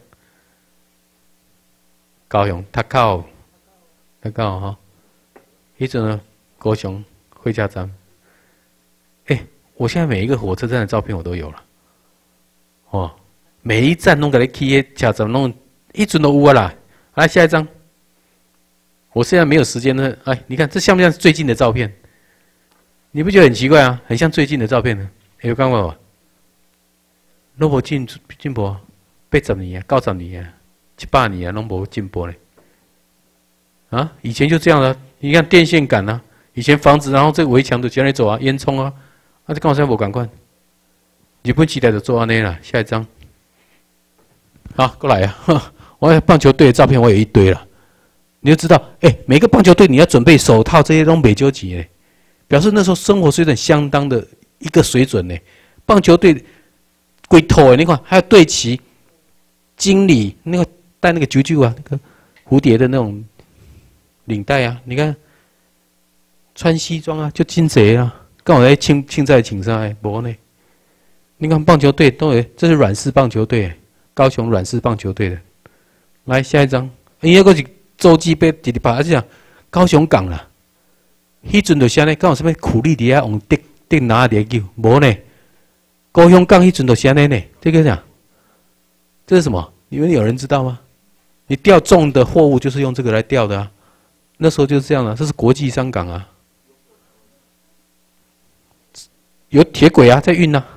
高雄，他靠，他靠哈。一直呢，高雄会家站。哎，我现在每一个火车站的照片我都有了。哦，每一站弄个来去车站弄，一准都有啊啦。来下一张。我现在没有时间呢，哎，你看这像不像最近的照片？你不觉得很奇怪啊？很像最近的照片呢？有看过吗？拢无进进步，八十年啊，九十年啊，七八年啊，拢无进步嘞。啊，以前就这样了。你看电线杆啊，以前房子，然后这个围墙都这样走啊，烟囱啊，啊，这刚好现在无赶快。日本时代就做安尼啦。下一张。好，过来啊！我棒球队的照片我有一堆了。你就知道，哎、欸，每个棒球队你要准备手套，这些都没纠结，表示那时候生活水准相当的一个水准呢。棒球队龟头哎，你看还有队旗、经理那个戴那个啾啾啊，那个蝴蝶的那种领带啊，你看穿西装啊，就真贼啊，刚好在庆庆在请上哎，无呢。你看棒球队都有，这是软式棒球队，高雄软式棒球队的。来下一张，因为个是。洲际被直直拍，而且讲高雄港啦，迄阵就啥呢？敢有啥物苦力底下用钉钉拿的球？无呢。高雄港迄阵就啥呢？呢，这个讲，这是什么？你们有人知道吗？你吊重的货物就是用这个来吊的啊。那时候就是这样的，这是国际商港啊，有铁轨啊在运啊。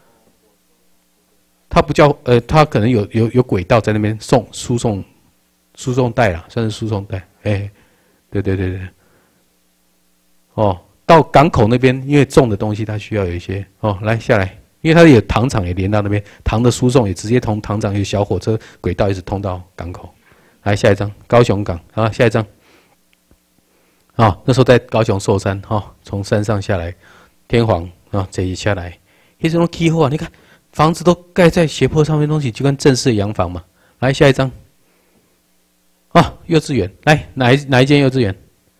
它不叫呃，它可能有有有轨道在那边送输送。输送带啦，算是输送带。哎、欸，对对对对。哦，到港口那边，因为重的东西它需要有一些哦，来下来，因为它有糖厂也连到那边，糖的输送也直接从糖厂有小火车轨道一直通到港口。来下一张，高雄港啊，下一张。啊、哦，那时候在高雄寿山哈、哦，从山上下来，天皇啊这一下来，一种气候啊，你看房子都盖在斜坡上面，东西就跟正式洋房嘛。来下一张。啊，幼稚园，来哪一哪一间幼稚园？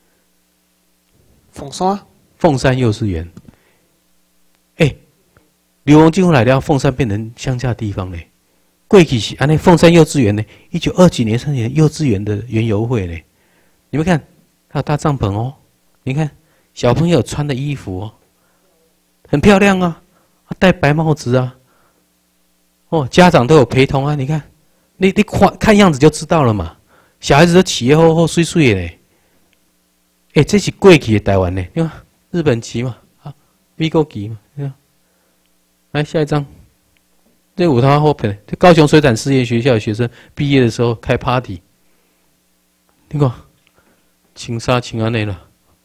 凤山。 凤山幼稚园。哎、欸，流亡进入来了，凤山变成乡下地方嘞。过去是安尼，凤山幼稚园呢，一九二几年、三年幼稚园的园游会呢。你们看，它有搭帐篷哦， 你看小朋友穿的衣服哦，很漂亮啊，戴白帽子啊，哦，家长都有陪同啊。你看，你你看看样子就知道了嘛。小孩子都起好好水水的呢。哎，这是过去的台湾呢，你看日本旗嘛，啊，美国旗嘛，你看。来下一张，这五套后边，这高雄水产试验学校的学生毕业的时候开 party， 你看，穿衫穿安尼啦。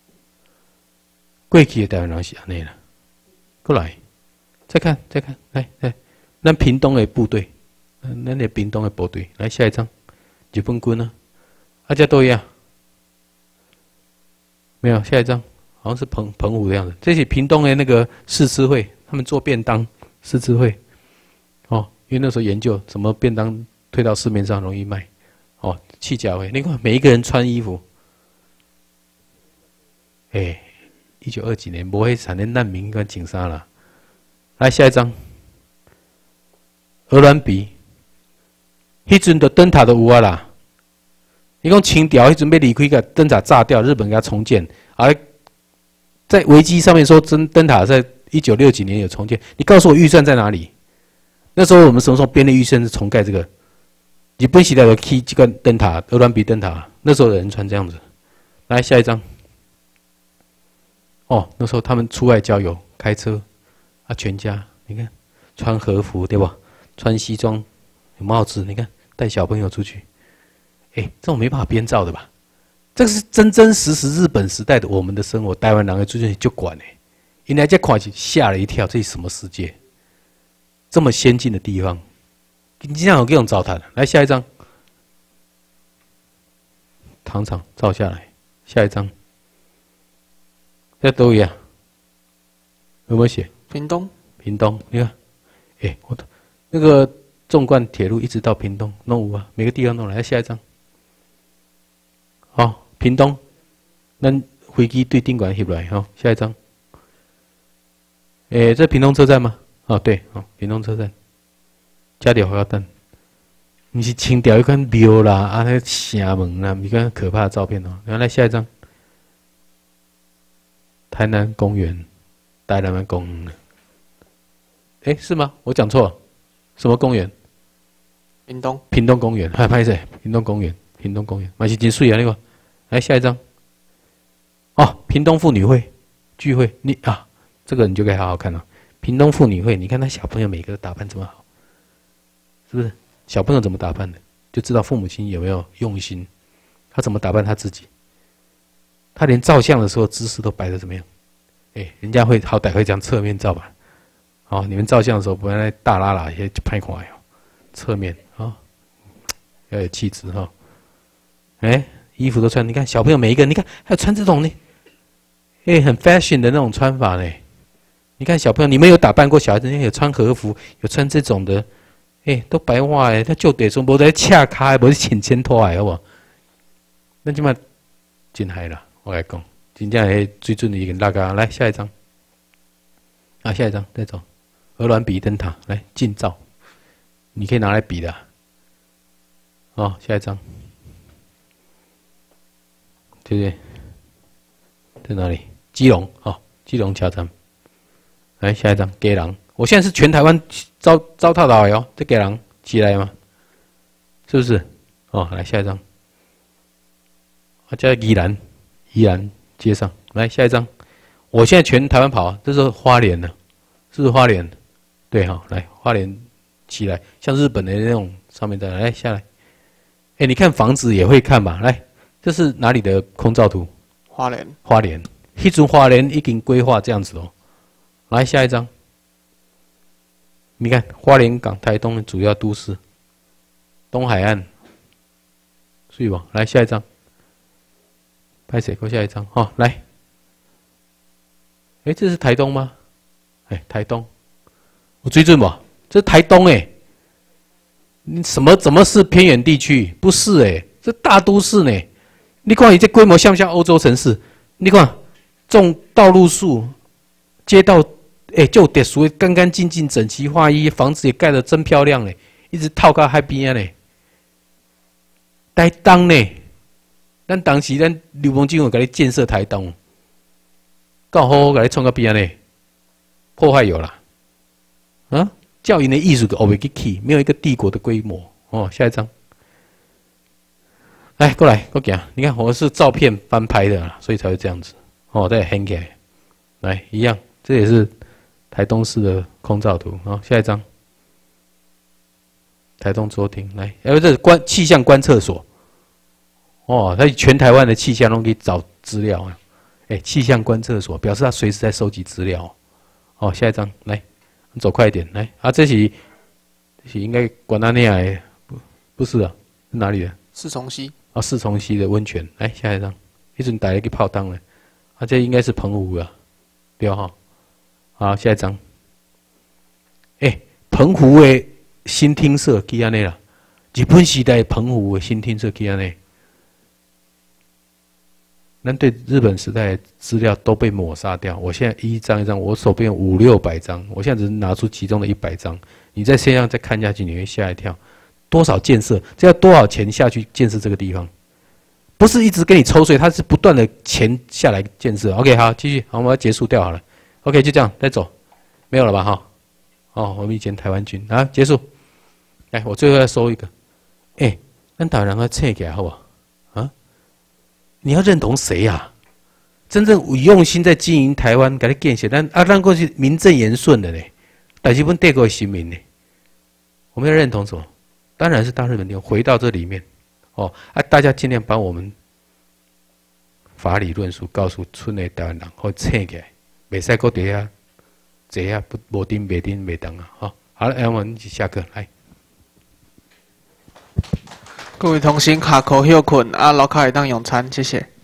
过去的台湾人是安尼啦。过来，再看，再看，来来，咱屏东的部队，咱的屏东的部队，来下一张，日本军啊，啊，这都一样，没有下一张，好像是澎澎湖的样子。这是屏东的那个试吃会，他们做便当试吃会，哦，因为那时候研究怎么便当推到市面上容易卖，哦，气甲会，你看每一个人穿衣服，哎、欸。一九二几年，无迄产生难民跟警杀啦。来下一张，鹅銮鼻，迄阵的灯塔都有啊啦。你讲清朝迄阵要离开，个灯塔炸掉，日本给它重建，而在维基上面说灯灯塔在一九六几年有重建。你告诉我预算在哪里？那时候我们什么时候编的预算是重盖这个？日本时代的起这个灯塔，鹅銮鼻灯塔，那时候的人穿这样子。来下一张。哦，那时候他们出外郊游，开车，啊，全家你看穿和服对吧？穿西装，有帽子，你看带小朋友出去，哎，这种没办法编造的吧？这个是真真实实日本时代的我们的生活，台湾人的出去就管哎，人家这看起吓了一跳，这是什么世界？这么先进的地方，你这样有这种糟蹋的。来下一张，糖厂照下来，下一张。这都一样，有没有写？ 屏东， 屏东，你看，哎、欸，我的那个纵贯铁路一直到屏东，弄有啊，每个地方弄来。下一张，好、哦，屏东，咱飞机对顶管翕来哈、哦。下一张，哎、欸，这屏东车站吗？哦，对，哦，屏东车站，加条花灯，你是清朝一款庙啦，啊，那城门啦，一个可怕的照片哦。然后来下一张。台南公园，台南公园，哎，是吗？我讲错了，什么公园？ 屏东， 屏东公园，还拍谁？屏东公园，屏东公园，蛮是真水啊那个。来下一张，哦，屏东妇女会聚会，你啊，这个你就可以好好看了。屏东妇女会，你看那小朋友每个都打扮这么好，是不是？小朋友怎么打扮的，就知道父母亲有没有用心。他怎么打扮他自己？他连照相的时候姿势都摆得怎么样？哎、欸，人家会好歹会讲侧面照吧？好、哦，你们照相的时候不要大拉拉，也就拍快哦。侧面啊、哦，要有气质哈。哎、欸，衣服都穿，你看小朋友每一个，你看还有穿这种呢，哎、欸，很 fashion 的那种穿法呢。你看小朋友，你们有打扮过小孩子？有穿和服，有穿这种的，哎、欸，都白话哎，他就得说无在恰开，无是浅浅拖哎，好不好？那就嘛真嗨啦。我来讲，真正是最准的一个大家。来下一张，啊，下一张再走。鹅銮鼻灯塔，来近照，你可以拿来比的、啊。哦，下一张，对不对？在哪里？基隆哦，基隆桥站。来下一张，给人。我现在是全台湾招招套到的哦，这给人起来吗？是不是？哦，来下一张。啊，叫宜兰。宜兰街上，来下一张。我现在全台湾跑，这是花莲的，是不是花莲？对哈、哦，来花莲起来，像日本的那种上面的，来下来。哎，你看房子也会看吧？来，这是哪里的空照图？ 花莲， 花莲，迄阵花莲已经规划这样子哦。来下一张，你看花莲港、台东的主要都市，东海岸，是吧？来下一张。拍谁？过下一张哈、哦，来，哎，这是台东吗？哎，台东，我追准不？这是台东哎，你什么怎么是偏远地区？不是哎，这大都市呢。你看你这规模像不像欧洲城市？你看种道路树，街道哎就得属于干干净净、整齐划一，房子也盖得真漂亮哎，一直套到海边嘞，台东呢。咱当时咱刘邦政府给你建设台东， 搞好好给你创个边呢，破坏有了，啊，教育的艺术个 o v e k 没有一个帝国的规模哦。下一张，来过来过讲，你看我是照片翻拍的，所以才会这样子哦。再掀起来，来一样，这也是台东市的空照图啊、哦。下一张，台东桌厅来，哎，这是观气象观测所哦，它全台湾的气象都可以找资料啊。哎，气象观测所表示它随时在收集资料。哦，下一张来，你走快一点来啊！这是这是应该管他那的，不不是啊，是哪里的？ 四重溪。 啊，四重溪的温泉。来下一张，一阵打一个泡汤了，啊，这应该是澎湖啊，对哈。好，下一张。哎，澎湖的新厅舍去安内啦，日本时代澎湖的新厅舍去安内。那对日本时代的资料都被抹杀掉。我现在一张一张，我手边有五六百张，我现在只是拿出其中的一百张。你在线上再看下去，你会吓一跳，多少建设，这要多少钱下去建设这个地方？不是一直给你抽税，它是不断的钱下来建设。OK， 好，继续，好，我们要结束掉好了。OK， 就这样，再走，没有了吧？哈，哦，我们以前台湾军啊，结束。来，我最后再收一个。哎、欸，咱台湾人要切起来好不好？你要认同谁呀、啊？真正有用心在经营台湾，给他建设，但啊，让过去名正言顺的呢，但是本帝国的新民呢，我们要认同什么？当然是大日本帝国。回到这里面，哦，啊，大家尽量把我们法理论述告诉村内台湾人，或切起来，袂使搁底下坐下不无丁袂丁袂当啊！好，好了，我们一起下课来。 各位同行，下课休困，啊，楼下会当用餐，谢谢。